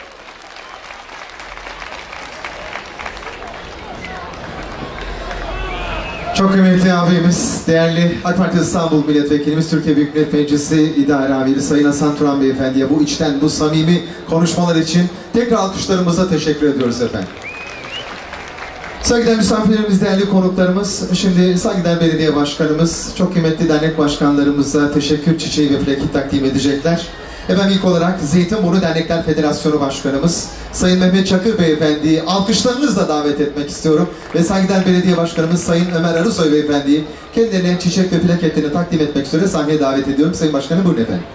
Speaker 11: Çok kıymetli abimiz, değerli AK Parti İstanbul Milletvekilimiz, Türkiye Büyük Millet Meclisi İdare Amiri Sayın Hasan Turan Beyefendi'ye bu içten, bu samimi konuşmalar için tekrar alkışlarımızla teşekkür ediyoruz efendim. Saygıdeğer misafirlerimiz, değerli konuklarımız, şimdi saygıdeğer belediye başkanımız, çok kıymetli dernek başkanlarımıza teşekkür çiçeği ve plakit takdim edecekler. Efendim ilk olarak Zeytinburnu Dernekler Federasyonu Başkanımız Sayın Mehmet Çakır Beyefendi'yi alkışlarınızla davet etmek istiyorum. Ve saygıdeğer belediye başkanımız Sayın Ömer Arısoy Beyefendi'yi kendilerine çiçek ve plaketlerini takdim etmek üzere sahneye davet ediyorum. Sayın Başkanım buyurun efendim.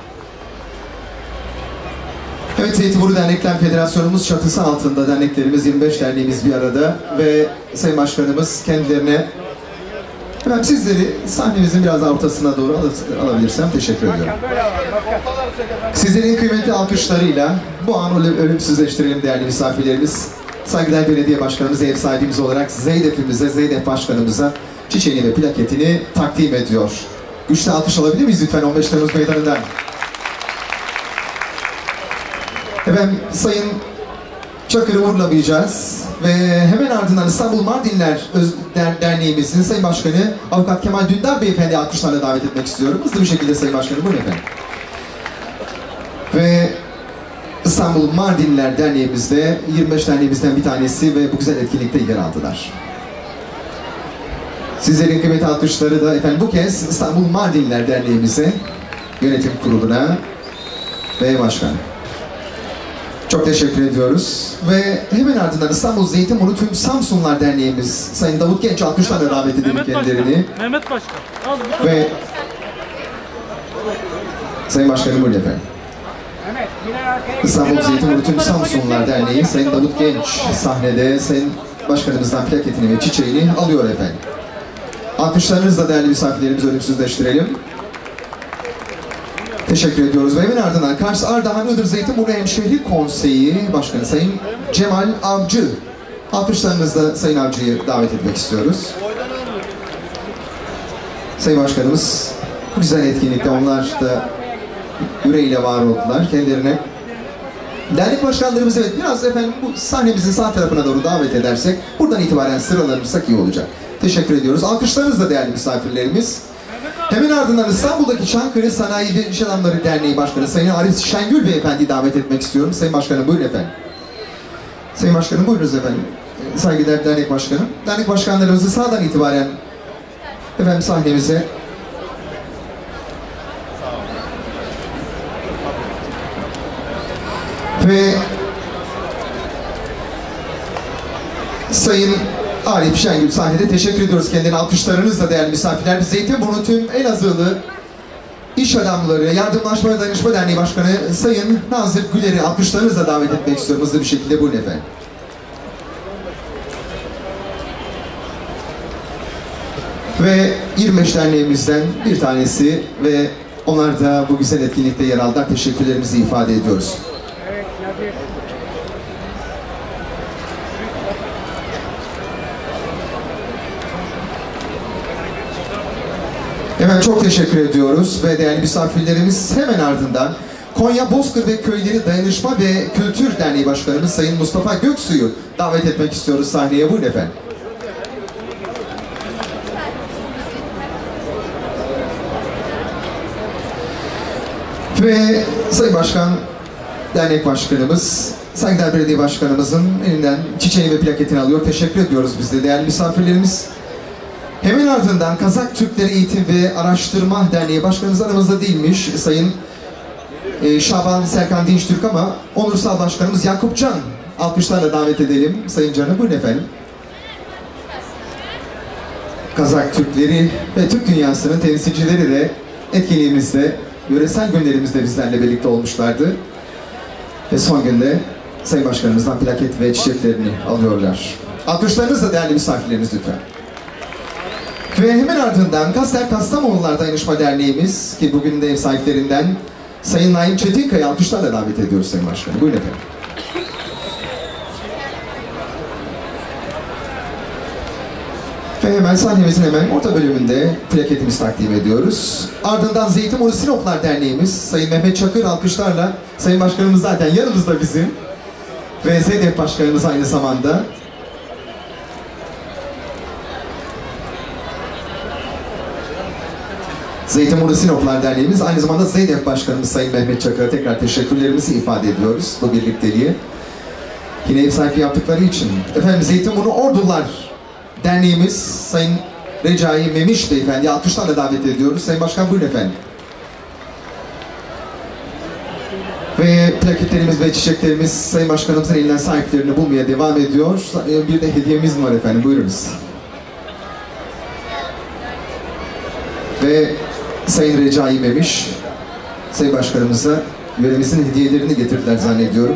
Speaker 11: Evet, Zeytinburnu Dernekler Federasyonumuz çatısı altında derneklerimiz, 25 derneğimiz bir arada ve Sayın Başkanımız kendilerine, efendim sizleri sahnemizin biraz daha ortasına doğru alabilirsem teşekkür ediyorum. Sizlerin kıymetli alkışlarıyla bu anı ölümsüzleştirelim değerli misafirlerimiz. Saygıdeğer belediye başkanımız, ev sahibimiz olarak Zeydef'imize, Zeydef başkanımıza çiçeğini ve plaketini takdim ediyor. Güçlü alkış alabilir miyiz lütfen 15 Temmuz Meydanı'ndan? Efendim Sayın Çakır'ı uğurlamayacağız ve hemen ardından İstanbul Mardinler Derneğimizin Sayın Başkanı Avukat Kemal Dündar Beyefendi'yi alkışlarla davet etmek istiyorum. Hızlı bir şekilde Sayın Başkanım buyurun efendim. Ve İstanbul Mardinler Derneğimizde 25 derneğimizden bir tanesi ve bu güzel etkinlikte yer aldılar. Sizlerin kıymetli alkışları da efendim bu kez İstanbul Mardinler Derneğimize, yönetim kuruluna ve başkanı. Çok teşekkür ediyoruz. Ve hemen ardından İstanbul Zeytinburnu Tüm Samsunlar Derneğimiz Sayın Davut Genç alkışlarla davet edelim kendilerini.
Speaker 1: Mehmet Başkan.
Speaker 11: Ve Sayın Başkanım buyurun efendim. İstanbul Zeytinburnu Tüm Samsunlar Derneği Sayın Davut Genç sahnede Sayın Başkanımızdan plaketini ve çiçeğini alıyor efendim. Alkışlarınızla değerli misafirlerimizi ölümsüzleştirelim. Teşekkür ediyoruz ve hemen ardından Kars Ardahan Iğdır Zeytinburnu Hemşehri Konseyi Başkanı Sayın Cemal Avcı. Alkışlarınızla Sayın Avcı'yı davet etmek istiyoruz. Sayın Başkanımız bu güzel etkinlikte onlar da yüreğiyle var oldular. Kendilerine dernek başkanlarımız evet biraz efendim bu sahnemizin sağ tarafına doğru davet edersek buradan itibaren sıralanırsak iyi olacak. Teşekkür ediyoruz. Alkışlarınızla değerli misafirlerimiz. Hemen ardından İstanbul'daki Çankırı Sanayi ve İş Adamları Derneği Başkanı Sayın Arif Şengül Beyefendi'yi davet etmek istiyorum. Sayın Başkanım buyurun efendim. Sayın Başkanım buyurunuz efendim. Saygıdeğer Dernek Başkanım. Dernek Başkanlarımızı sağdan itibaren efendim sahnemize ve Sayın Arif Şengül sahnede teşekkür ediyoruz kendilerine alkışlarınızla değerli misafirler. Zeytinburnu Tüm Elazığlı İş Adamları Yardımlaşma ve Dayanışma Derneği Başkanı Sayın Nazır Güler'i alkışlarınızla davet etmek istiyorum hızlı bir şekilde. Buyurun efendim. Ve 25 derneğimizden bir tanesi ve onlar da bu güzel etkinlikte yer aldılar. Teşekkürlerimizi ifade ediyoruz. Hemen çok teşekkür ediyoruz ve değerli misafirlerimiz hemen ardından Konya Bozkır ve Köyleri Dayanışma ve Kültür Derneği Başkanımız Sayın Mustafa Göksu'yu davet etmek istiyoruz sahneye. Buyurun efendim. Ve Sayın Başkan, Dernek Başkanımız, saygıdeğer belediye başkanımızın elinden çiçeği ve plaketini alıyor. Teşekkür ediyoruz biz de değerli misafirlerimiz. Hemen ardından Kazak Türkleri Eğitim ve Araştırma Derneği Başkanımız aramızda değilmiş. Sayın Şaban Serkan Dinçtürk ama onursal başkanımız Yakup Can. Alkışlarla davet edelim. Sayın Can'ı buyurun efendim. Kazak Türkleri ve Türk dünyasının temsilcileri de etkinliğimizde yöresel günlerimizde bizlerle birlikte olmuşlardı. Ve son günde Sayın Başkanımızdan plaket ve çiçeklerini alıyorlar. Alkışlarınızla değerli misafirlerimiz lütfen. Ve hemen ardından Kastamonu Dayanışma Derneğimiz ki bugün de ev sahiplerinden Sayın Naim Çetinkaya alkışlarla davet ediyoruz Sayın Başkanım. Buyurun efendim. Ve hemen sahnemizin hemen orta bölümünde plaketimizi takdim ediyoruz. Ardından Zeytinburnu Sinoplar Derneğimiz Sayın Mehmet Çakır alkışlarla, Sayın Başkanımız zaten yanımızda bizim ve ZDF Başkanımız aynı zamanda. Zeytinburnu Sinoplar Derneğimiz aynı zamanda ZDF Başkanımız Sayın Mehmet Çakır'a tekrar teşekkürlerimizi ifade ediyoruz bu birlikteliği. Yine ev sahipliği yaptıkları için. Efendim Zeytinburnu Ordular Derneğimiz Sayın Recai Memiş Beyefendi alkışlarla davet ediyoruz. Sayın Başkan buyurun efendim. Ve plaketlerimiz ve çiçeklerimiz Sayın Başkanımızın elinden sahiplerini bulmaya devam ediyor. Bir de hediyemiz var efendim, buyurunuz. Ve Sayın Recai Memiş, Sayın Başkanımıza yöremizin hediyelerini getirdiler zannediyorum.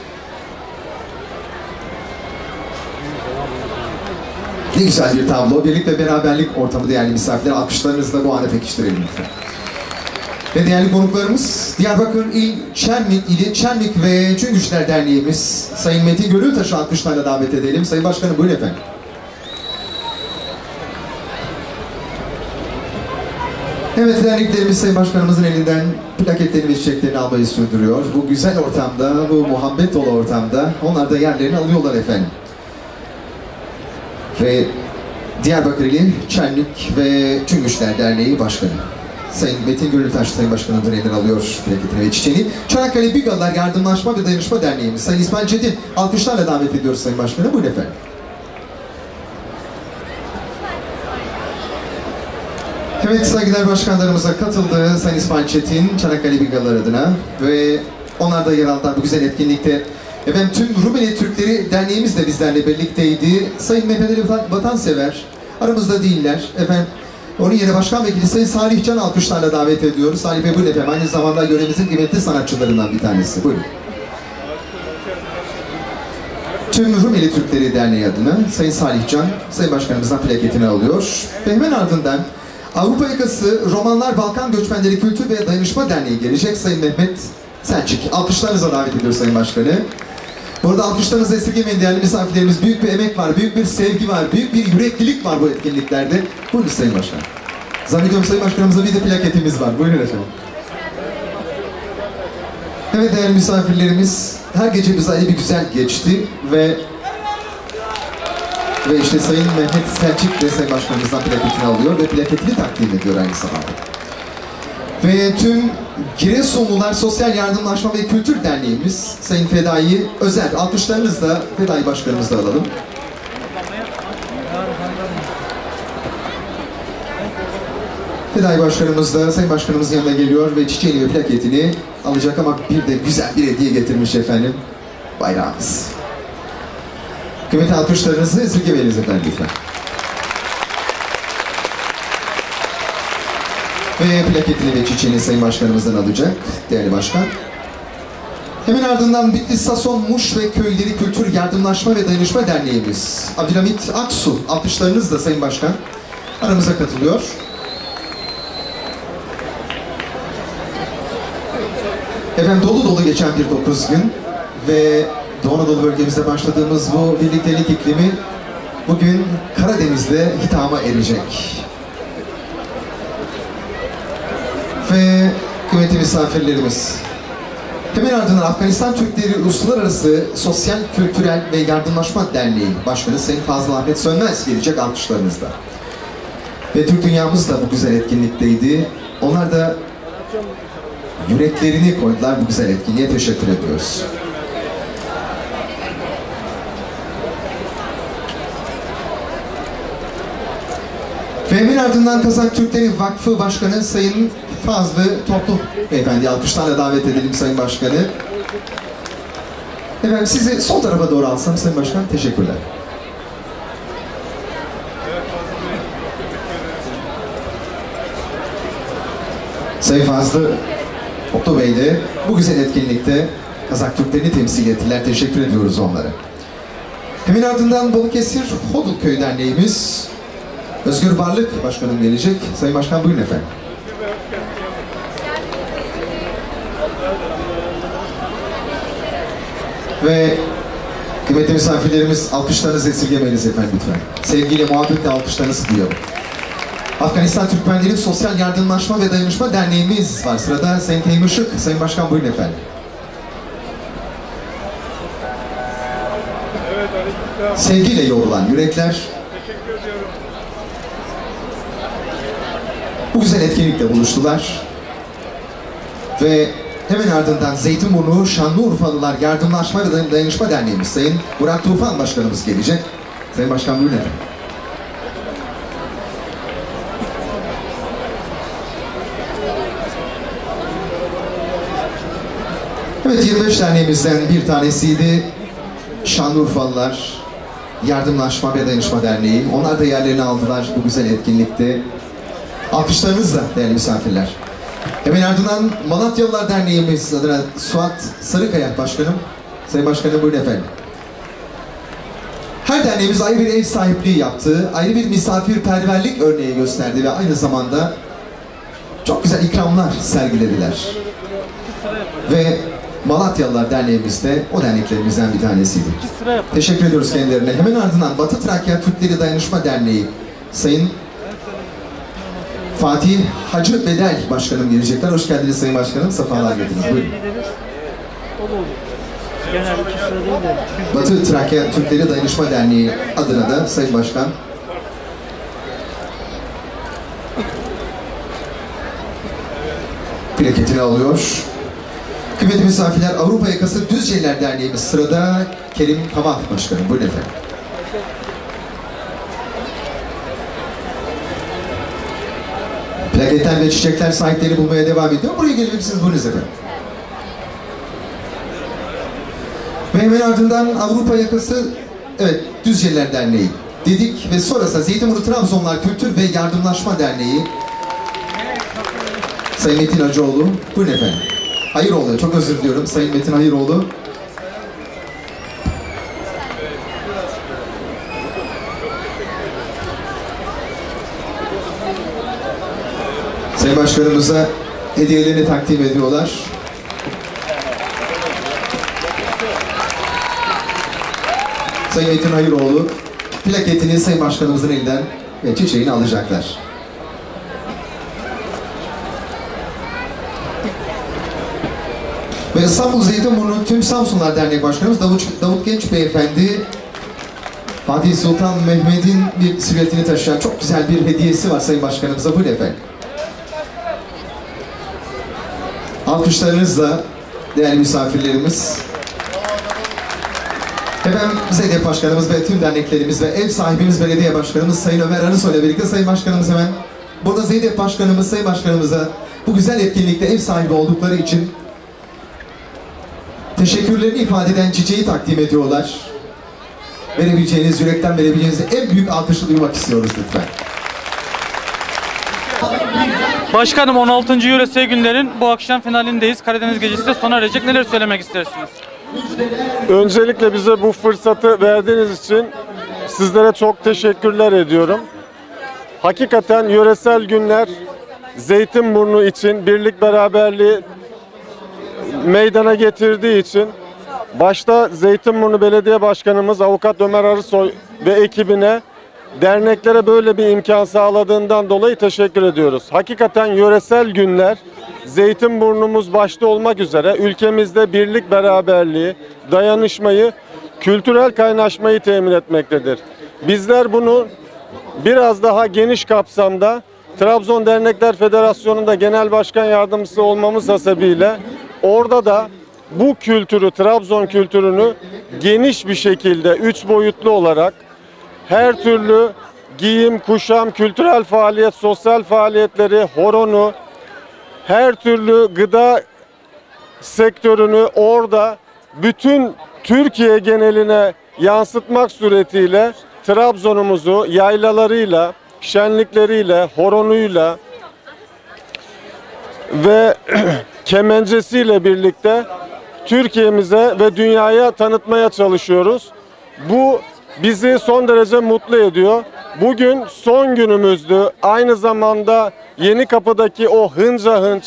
Speaker 11: Ne güzel bir tablo. Birlik ve beraberlik ortamı değerli misafirler. Alkışlarınızla bu anı pekiştirelim lütfen. Ve değerli konuklarımız, Diyarbakır İl Çermik ve Çüngüşler Derneğimiz Sayın Metin Gönültaş'ı alkışlarla davet edelim. Sayın Başkanım buyurun efendim. Evet, derneklerimiz Sayın Başkanımızın elinden plaketlerini ve çiçeklerini almayı sürdürüyor. Bu güzel ortamda, bu muhabbet dolu ortamda onlar da yerlerini alıyorlar efendim. Ve Diyarbakır İl Çermik ve Çüngüşler Derneği Başkanı Sayın Metin Gönültaş Sayın Başkanımızın elinden alıyor plaketini ve çiçeğini. Çanakkale Bigalılar Yardımlaşma ve Dayanışma Derneğimiz Sayın İsmail Çetin alkışlarla davet ediyoruz Sayın Başkanı. Buyurun efendim. Evet, saygıdeğer başkanlarımıza katıldı Sayın İsmail Çetin Çanakkale Bigalılar adına ve onlar da yer aldılar bu güzel etkinlikte. Efendim tüm Rumeli Türkleri Derneğimiz de bizlerle birlikteydi. Sayın Mehmet Ali Vatansever aramızda değiller. Efendim onun yerine Başkan Vekili Sayın Salih Can alkışlarla davet ediyoruz. Salih Bey buyurun efendim. Aynı zamanda yöremizin kıymetli sanatçılarından bir tanesi. Buyurun. Tüm Rumeli Türkleri Derneği adına Sayın Salih Can, Sayın Başkanımızdan plaketini alıyor. Ve hemen ardından Avrupa Yakası Romanlar Balkan Göçmenleri Kültür ve Dayanışma Derneği gelecek Sayın Mehmet Selçuk. Alkışlarınızla davet ediyoruz Sayın Başkanı. Bu arada alkışlarınızı esirgemeyin değerli misafirlerimiz. Büyük bir emek var, büyük bir sevgi var, büyük bir yüreklilik var bu etkinliklerde. Buyurun Sayın Başkan. Zannediyorum Sayın Başkanımıza bir de plaketimiz var. Buyurun efendim. Evet değerli misafirlerimiz, her gecemiz ayrı bir güzel geçti ve işte Sayın Mehmet Selçuk de Sayın Başkanımızdan plaketini alıyor ve plaketini takdim ediyor aynı zamanda. Ve tüm Giresunlular Sosyal Yardımlaşma ve Kültür Derneğimiz Sayın Fedai Özer, alkışlarınızla Fedai Başkanımızı alalım. Fedai Başkanımız da Sayın Başkanımızın yanına geliyor ve çiçeğini ve plaketini alacak ama bir de güzel bir hediye getirmiş efendim. Bayrağımız. Kıymetli alkışlarınızı esirgemeyiniz efendim lütfen. Ve plaketini ve çiçeğini Sayın Başkanımızdan alacak değerli başkan. Hemen ardından Bitlis, Sason, Muş ve Köyleri Kültür Yardımlaşma ve Dayanışma Derneğimiz Abdülhamit Aksu alkışlarınızla Sayın Başkan aramıza katılıyor. Efendim dolu dolu geçen bir 9 gün ve Doğu Anadolu bölgemizde başladığımız bu birliktelik iklimi bugün Karadeniz'de hitama erecek. Ve kıymetli misafirlerimiz, hemen ardından Afganistan Türkleri Uluslararası Sosyal, Kültürel ve Yardımlaşma Derneği Başkanı Sayın Fazıl Ahmet Sönmez gelecek alkışlarınızla. Ve Türk dünyamız da bu güzel etkinlikteydi. Onlar da yüreklerini koydular bu güzel etkinliğe, teşekkür ediyoruz. Ve hemen ardından Kazak Türkleri Vakfı Başkanı Sayın Fazlı Toplu Beyefendi alkışlarla davet edelim Sayın Başkanı. Efendim sizi sol tarafa doğru alsam Sayın Başkan, teşekkürler. Sayın Fazlı Mutlu Bey de bu güzel etkinlikte Kazak Türklerini temsil ettiler. Teşekkür ediyoruz onlara. Hemen ardından Balıkesir Hodul Derneğimiz Özgür Varlık Başkanım gelecek. Sayın Başkan buyurun efendim. Ve kıymetli misafirlerimiz alkışlarınızı esirgemeyiniz efendim lütfen. Sevgiyle, muhabbetle alkışlarınızı duyalım. Afganistan Türkmenleri Sosyal Yardımlaşma ve Dayanışma Derneğimiz var. Sırada Sayın Teymi Işık. Sayın Başkan buyurun efendim. Sevgiyle yoğrulan yürekler. Bu güzel etkinlikte buluştular. Ve hemen ardından Zeytinburnu Şanlıurfalılar Yardımlaşma ve Dayanışma Derneğimiz Sayın Burak Tufan Başkanımız gelecek. Sayın Başkan buyurun efendim. Evet, 25 derneğimizden bir tanesiydi. Şanlıurfalılar Yardımlaşma ve Dayanışma Derneği. Onlar da yerlerini aldılar bu güzel etkinlikte. Alkışlarınızla değerli misafirler. Hemen ardından Malatyalılar Derneğimiz adına Suat Sarıkaya Başkanım. Sayın Başkanım buyurun efendim. Her derneğimiz ayrı bir ev sahipliği yaptı. Ayrı bir misafirperverlik örneği gösterdi ve aynı zamanda çok güzel ikramlar sergilediler. Ve Malatyalılar Derneğimiz de o derneklerimizden bir tanesiydi. Teşekkür ediyoruz kendilerine. Hemen ardından Batı Trakya Türkleri Dayanışma Derneği Sayın Fatih Hacı Bedel Başkanım gelecekler. Hoş geldiniz Sayın Başkanım. Sefalar getirdiniz. Buyurun. Batı Trakya Türkleri Dayanışma Derneği adına da Sayın Başkan plaketini alıyor. Kıymetli misafirler, Avrupa Yakası Düzceliler Derneğimiz sırada Kerim Kamal Başkanım. Buyurun efendim. Plaketler ve çiçekler sahiplerini bulmaya devam ediyor. Buraya gelebilirsiniz, buyurunuz efendim. Ve hemen ardından Avrupa Yakası Düzceliler Derneği dedik ve sonrasında Zeytinburnu Trabzonlar Kültür ve Yardımlaşma Derneği Sayın Metin Hacıoğlu. Buyurun efendim. Hayıroğlu, çok özür diliyorum. Sayın Metin Hayıroğlu. Sayın Başkanımıza hediyelerini takdim ediyorlar. Sayın Metin Hayıroğlu plaketini Sayın Başkanımızın elinden ve çiçeğini alacaklar. Ve İstanbul Zeytinburnu Tüm Samsunlar Derneği Başkanımız Davut Genç Beyefendi, Fatih Sultan Mehmet'in bir silüetini taşıyan çok güzel bir hediyesi var Sayın Başkanımıza. Buyurun efendim. Alkışlarınızla değerli misafirlerimiz. Efendim Zeydep Başkanımız ve tüm derneklerimiz ve ev sahibimiz belediye başkanımız Sayın Ömer Arısoy ile birlikte Sayın Başkanımız hemen burada Zeydep Başkanımız Sayın Başkanımıza bu güzel etkinlikte ev sahibi oldukları için teşekkürlerini ifade eden çiçeği takdim ediyorlar. Verebileceğiniz, yürekten verebileceğiniz en büyük alkışı duymak istiyoruz lütfen.
Speaker 1: Başkanım 16. Yöresel Günler'in bu akşam finalindeyiz. Karadeniz Gecesi de sona erecek. Neler söylemek istersiniz?
Speaker 12: Öncelikle bize bu fırsatı verdiğiniz için sizlere çok teşekkürler ediyorum. Hakikaten Yöresel Günler Zeytinburnu için birlik beraberliği meydana getirdiği için başta Zeytinburnu Belediye Başkanımız Avukat Ömer Arısoy ve ekibine derneklere böyle bir imkan sağladığından dolayı teşekkür ediyoruz. Hakikaten Yöresel Günler Zeytinburnumuz başta olmak üzere ülkemizde birlik beraberliği, dayanışmayı, kültürel kaynaşmayı temin etmektedir. Bizler bunu biraz daha geniş kapsamda Trabzon Dernekler Federasyonu'nda genel başkan yardımcısı olmamız hasebiyle orada da bu kültürü, Trabzon kültürünü geniş bir şekilde 3 boyutlu olarak her türlü giyim, kuşam, kültürel faaliyet, sosyal faaliyetleri, horonu, her türlü gıda sektörünü orada bütün Türkiye geneline yansıtmak suretiyle Trabzon'umuzu yaylalarıyla, şenlikleriyle, horonuyla ve kemencesiyle birlikte Türkiye'mize ve dünyaya tanıtmaya çalışıyoruz. Bu bizi son derece mutlu ediyor. Bugün son günümüzdü. Aynı zamanda Yenikapı'daki o hınca hınç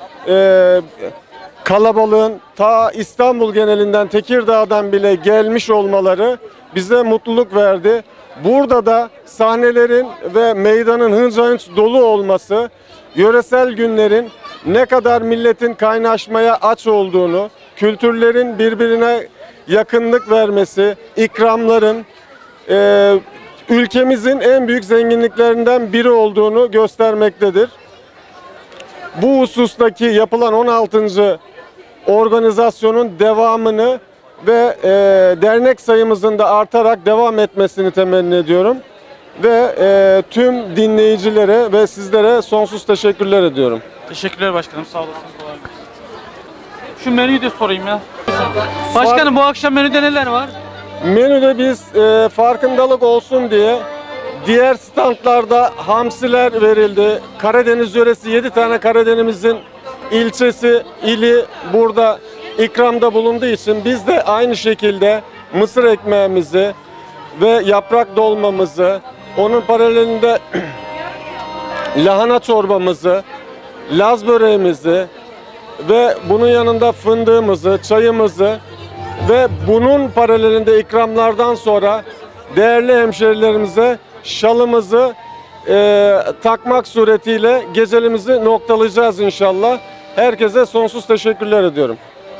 Speaker 12: kalabalığın ta İstanbul genelinden, Tekirdağ'dan bile gelmiş olmaları bize mutluluk verdi. Burada da sahnelerin ve meydanın hınca hınç dolu olması, yöresel günlerin ne kadar milletin kaynaşmaya aç olduğunu, kültürlerin birbirine yakınlık vermesi, ikramların ülkemizin en büyük zenginliklerinden biri olduğunu göstermektedir. Bu husustaki yapılan 16. organizasyonun devamını ve dernek sayımızın da artarak devam etmesini temenni ediyorum. Ve tüm dinleyicilere ve sizlere sonsuz teşekkürler ediyorum.
Speaker 1: Teşekkürler başkanım, sağ olasın. Kolay gelsin. Şu menüyü de sorayım ya. Başkanım, bu akşam menüde neler var?
Speaker 12: Menüde biz farkındalık olsun diye diğer standlarda hamsiler verildi. Karadeniz yöresi 7 tane Karadeniz'in ilçesi, ili burada ikramda bulunduğu için biz de aynı şekilde mısır ekmeğimizi ve yaprak dolmamızı, onun paralelinde lahana çorbamızı, Laz böreğimizi ve bunun yanında fındığımızı, çayımızı ve bunun paralelinde ikramlardan sonra değerli hemşerilerimize şalımızı takmak suretiyle gecelimizi noktalayacağız inşallah. Herkese sonsuz teşekkürler ediyorum.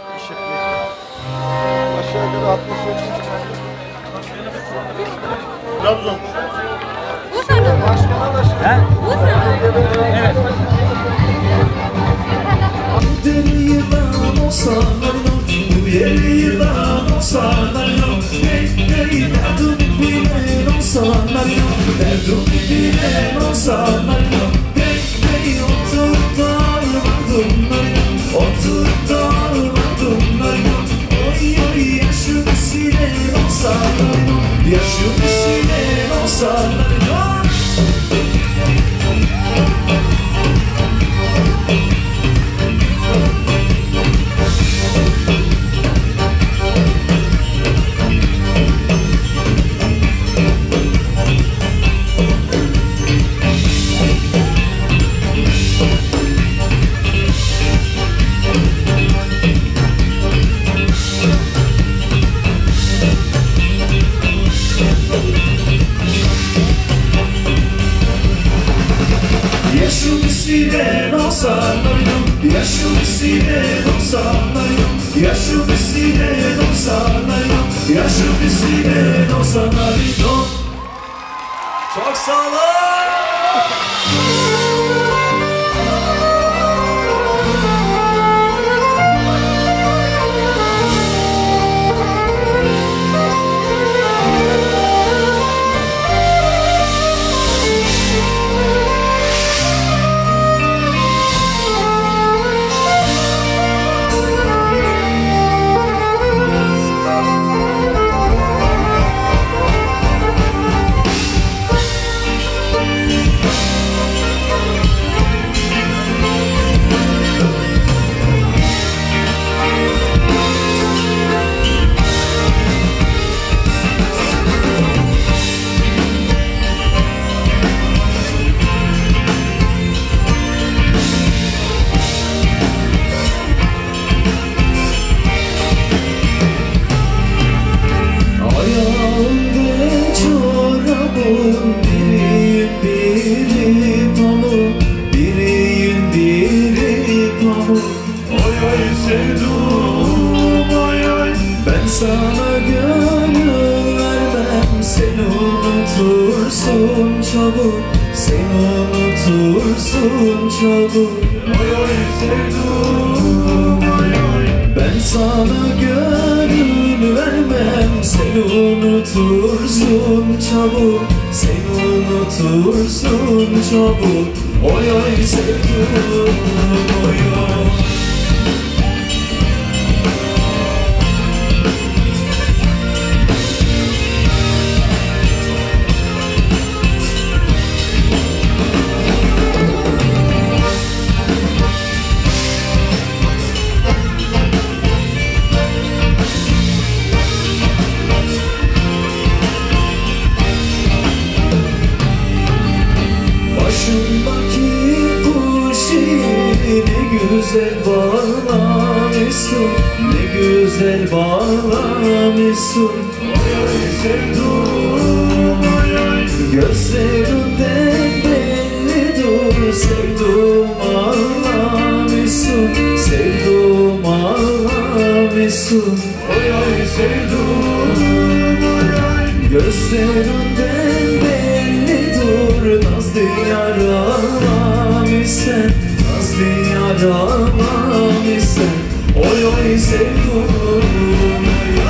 Speaker 10: Trabzon.
Speaker 13: Evet. Yılan olsa bu yeri yılan olsa hey derdim bilen olsa derdim bilen olsa hey oturup darmadım oturup darmadım oy oy yaşım silen olsa yaşım silen olsa yaşım silen olsa yaşım silen olsa yaşım silen olsa yaşım silen olsa çok sağ olun. Sana gönül vermem, sen unutursun çabuk, sen unutursun çabuk. Oy oy sevdum, oy oy. Ben sana gönül vermem, sen unutursun çabuk, sen unutursun çabuk. Oy oy sevdum, oy oy. bağlamışsın, ne güzel bağlamışsın. Oy oy sevdum, oy oy. Gözlerinden bellidir, sevdum ağlamışsın, sevdum ağlamışsın. Oy oy sevdum, oy oy. Gözlerinden bellidir, nazlı yar ağlamışsın, nazlı yar ağlamışsın. Oy oy sevdum, oy oy.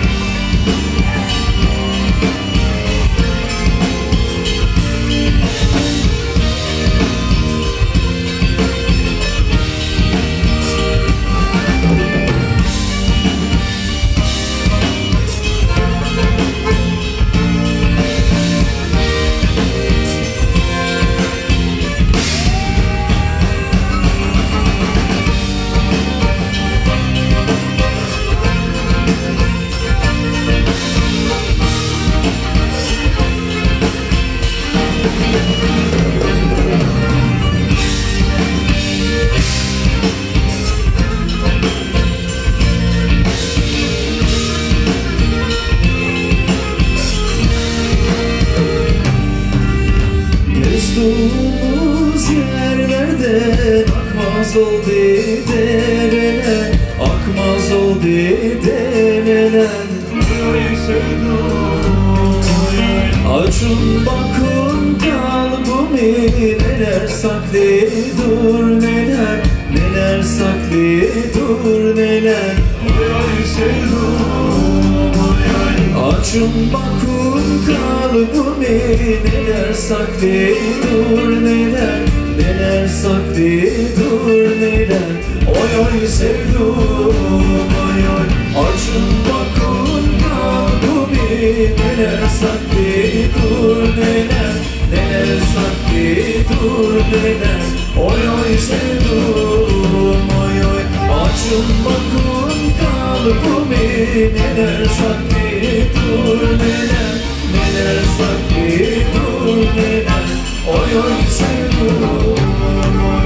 Speaker 13: Gezduğumuz yerlerden akmaz oldu dereler, akmaz oldu dereler. Oy sevdum, açın bakın kalbimi, neler saklıdır neler, neler saklıdır neler. Oy sevdum, açın bakın kalbimi, neler saklıdır neler, neler saklıdır neler. Oy oy sevdum, oy oy. Açın bakın kalbimi, neler saklıdır neler, neler saklıdır neler. Oy oy sevdum, oy oy. Açın bakın kalbimi, neler saklıdır neler, neler saklıdır neler. Oy oy sevdum, oy oy.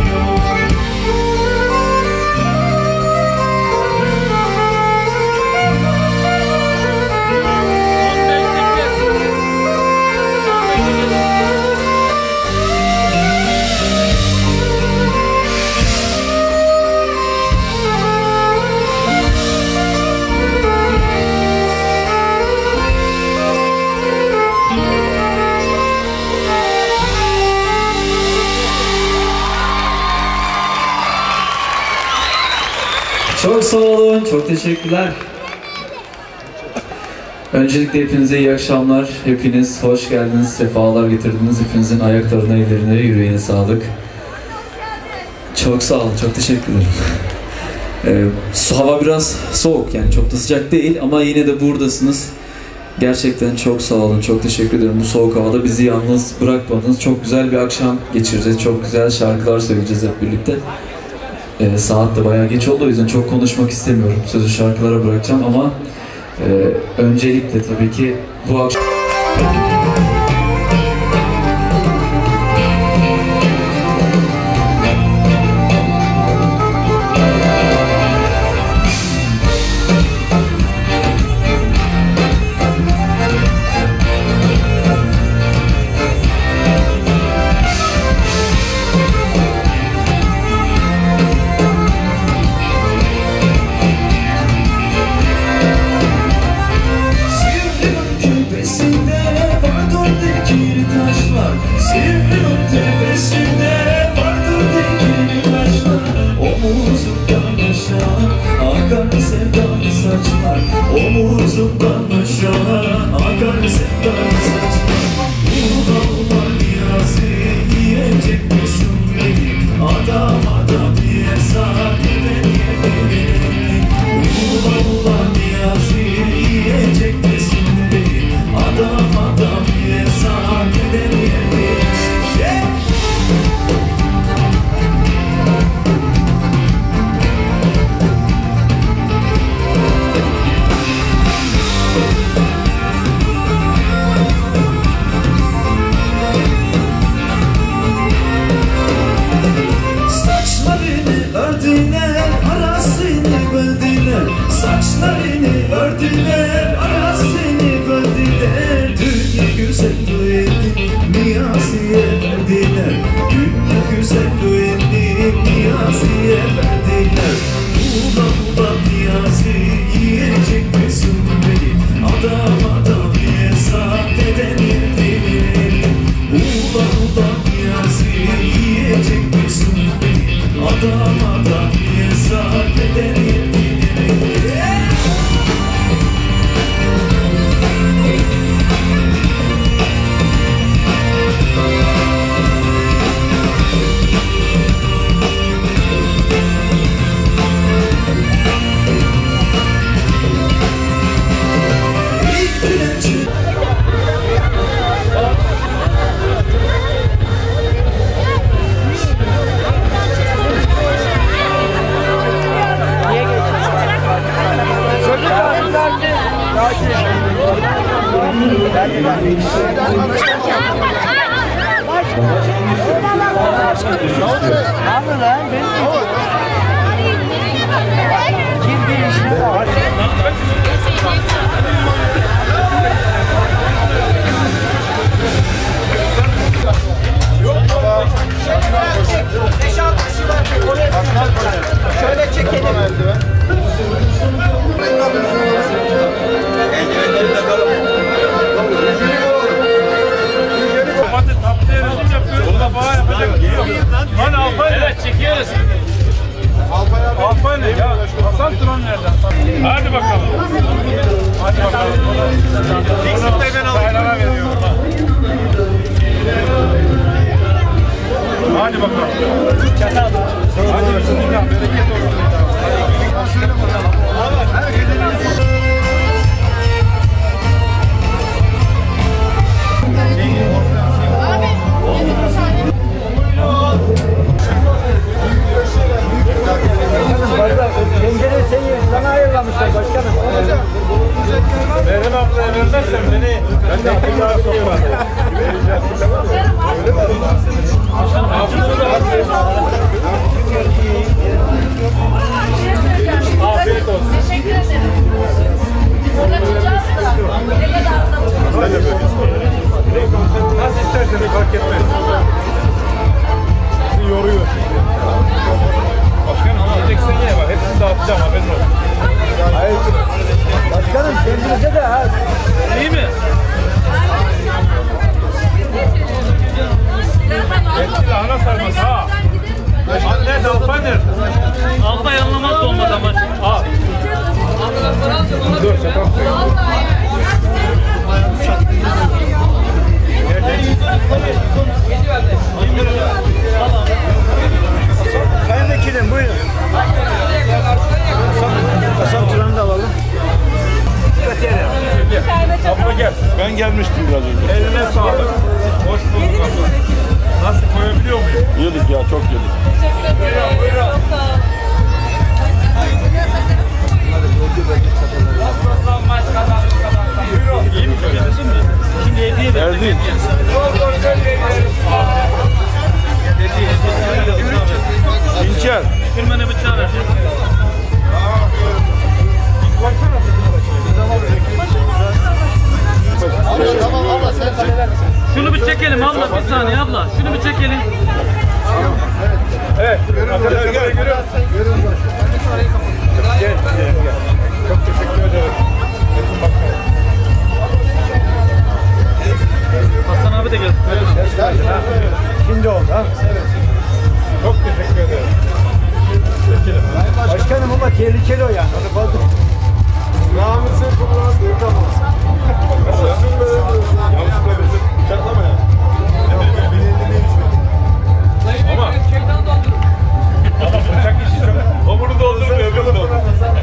Speaker 14: Çok sağ olun, çok teşekkürler. Öncelikle hepinize iyi akşamlar. Hepiniz hoş geldiniz, sefalar getirdiniz. Hepinizin ayaklarına, ellerine, yüreğine sağlık. Çok sağ olun, çok teşekkür ederim. Hava biraz soğuk, yani çok da sıcak değil ama yine de buradasınız. Gerçekten çok sağ olun, çok teşekkür ederim. Bu soğuk havada bizi yalnız bırakmadınız. Çok güzel bir akşam geçireceğiz, çok güzel şarkılar söyleyeceğiz hep birlikte. Saat de bayağı geç oldu, o yüzden çok konuşmak istemiyorum. Sözü şarkılara bırakacağım ama öncelikle tabii ki bu akşam...
Speaker 13: Küpesinde verdiler, ayaz seni verdiler. Dünya güzel duetti, Niyazi'ye verdiler. Dünya güzel duetti, Niyazi'ye verdiler. Ula ula Niyazi, yiyecek misin beni? Adam adam hesap eden beni. Ula ula Niyazi, yiyecek misin beni? Adam adam hesap eden beni.
Speaker 10: Şöyle çekelim.
Speaker 15: Hani Alpay evet çekiyoruz. Alpay ne ya? Hasan Turan nereden? Hadi bakalım. Hadi bakalım. İlk sırtayı ben alayım. Bayrama veriyorum. Hadi bakalım. Hadi bismillah. Bereket olsun.
Speaker 10: Yengenin seni sana ayırlamışlar başkanım.
Speaker 15: Meryem ablaya vermezsem beni ben de tekrar sokmam. Afiyet olsun.
Speaker 7: Teşekkür ederim. Kaçacağız da ne kadar
Speaker 15: nasıl isterseniz fark etmez. Bizi yoruyor. Başkanım yiyeceksin ya bak hepsini dağıtacağım haberin olsun.
Speaker 10: Hayır. Başkanım kendinize de ha.
Speaker 1: İyi mi?
Speaker 15: Hepsi lahana sarması ha. Nerede Alpay nerede?
Speaker 1: Alpay anlamaz da olmaz ama.
Speaker 15: Ha. Dur şaka
Speaker 10: Sayın Vekilim buyurun. Hasan Turan'ı da alalım.
Speaker 15: Abla gel. Ben gelmiştim biraz önce. Eline sağlık. Hoş bulduk. Nasıl koyabiliyor muyum? Yedik ya çok yedik.
Speaker 7: Teşekkür ederim. Buyurun. Sağ olun.
Speaker 15: İyi mi?
Speaker 1: Şimdi hediye verdim.
Speaker 15: Erdi. İnçer.
Speaker 1: Kırmanı bıçağı ver.
Speaker 10: Tamam abla sen halleder misin?
Speaker 1: Şunu bir çekelim abla bir saniye abla. Şunu bir çekelim.
Speaker 15: Evet. Arkadaşlar gel. Gel. Çok teşekkür ederim.
Speaker 1: Hasan abi de geldi.
Speaker 10: Şimdi oldu ha.
Speaker 15: Çok teşekkür ederim.
Speaker 10: Başkanım ama tehlikeli o yani. Onu fazla.
Speaker 15: Namusun kullandığı zaman. Yanlışlıkla bizi bıçaklama ya. Ama bıçak işi çok. O bunu doldurmuyor, öbürü doldurmuyor.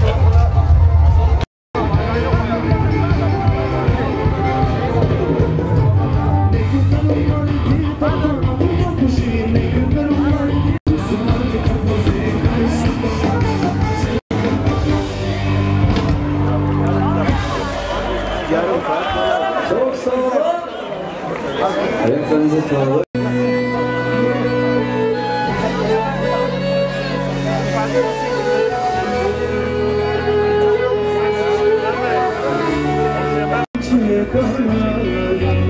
Speaker 14: Çok sağ olun. Ayaklarınıza sağlık.
Speaker 13: yakarım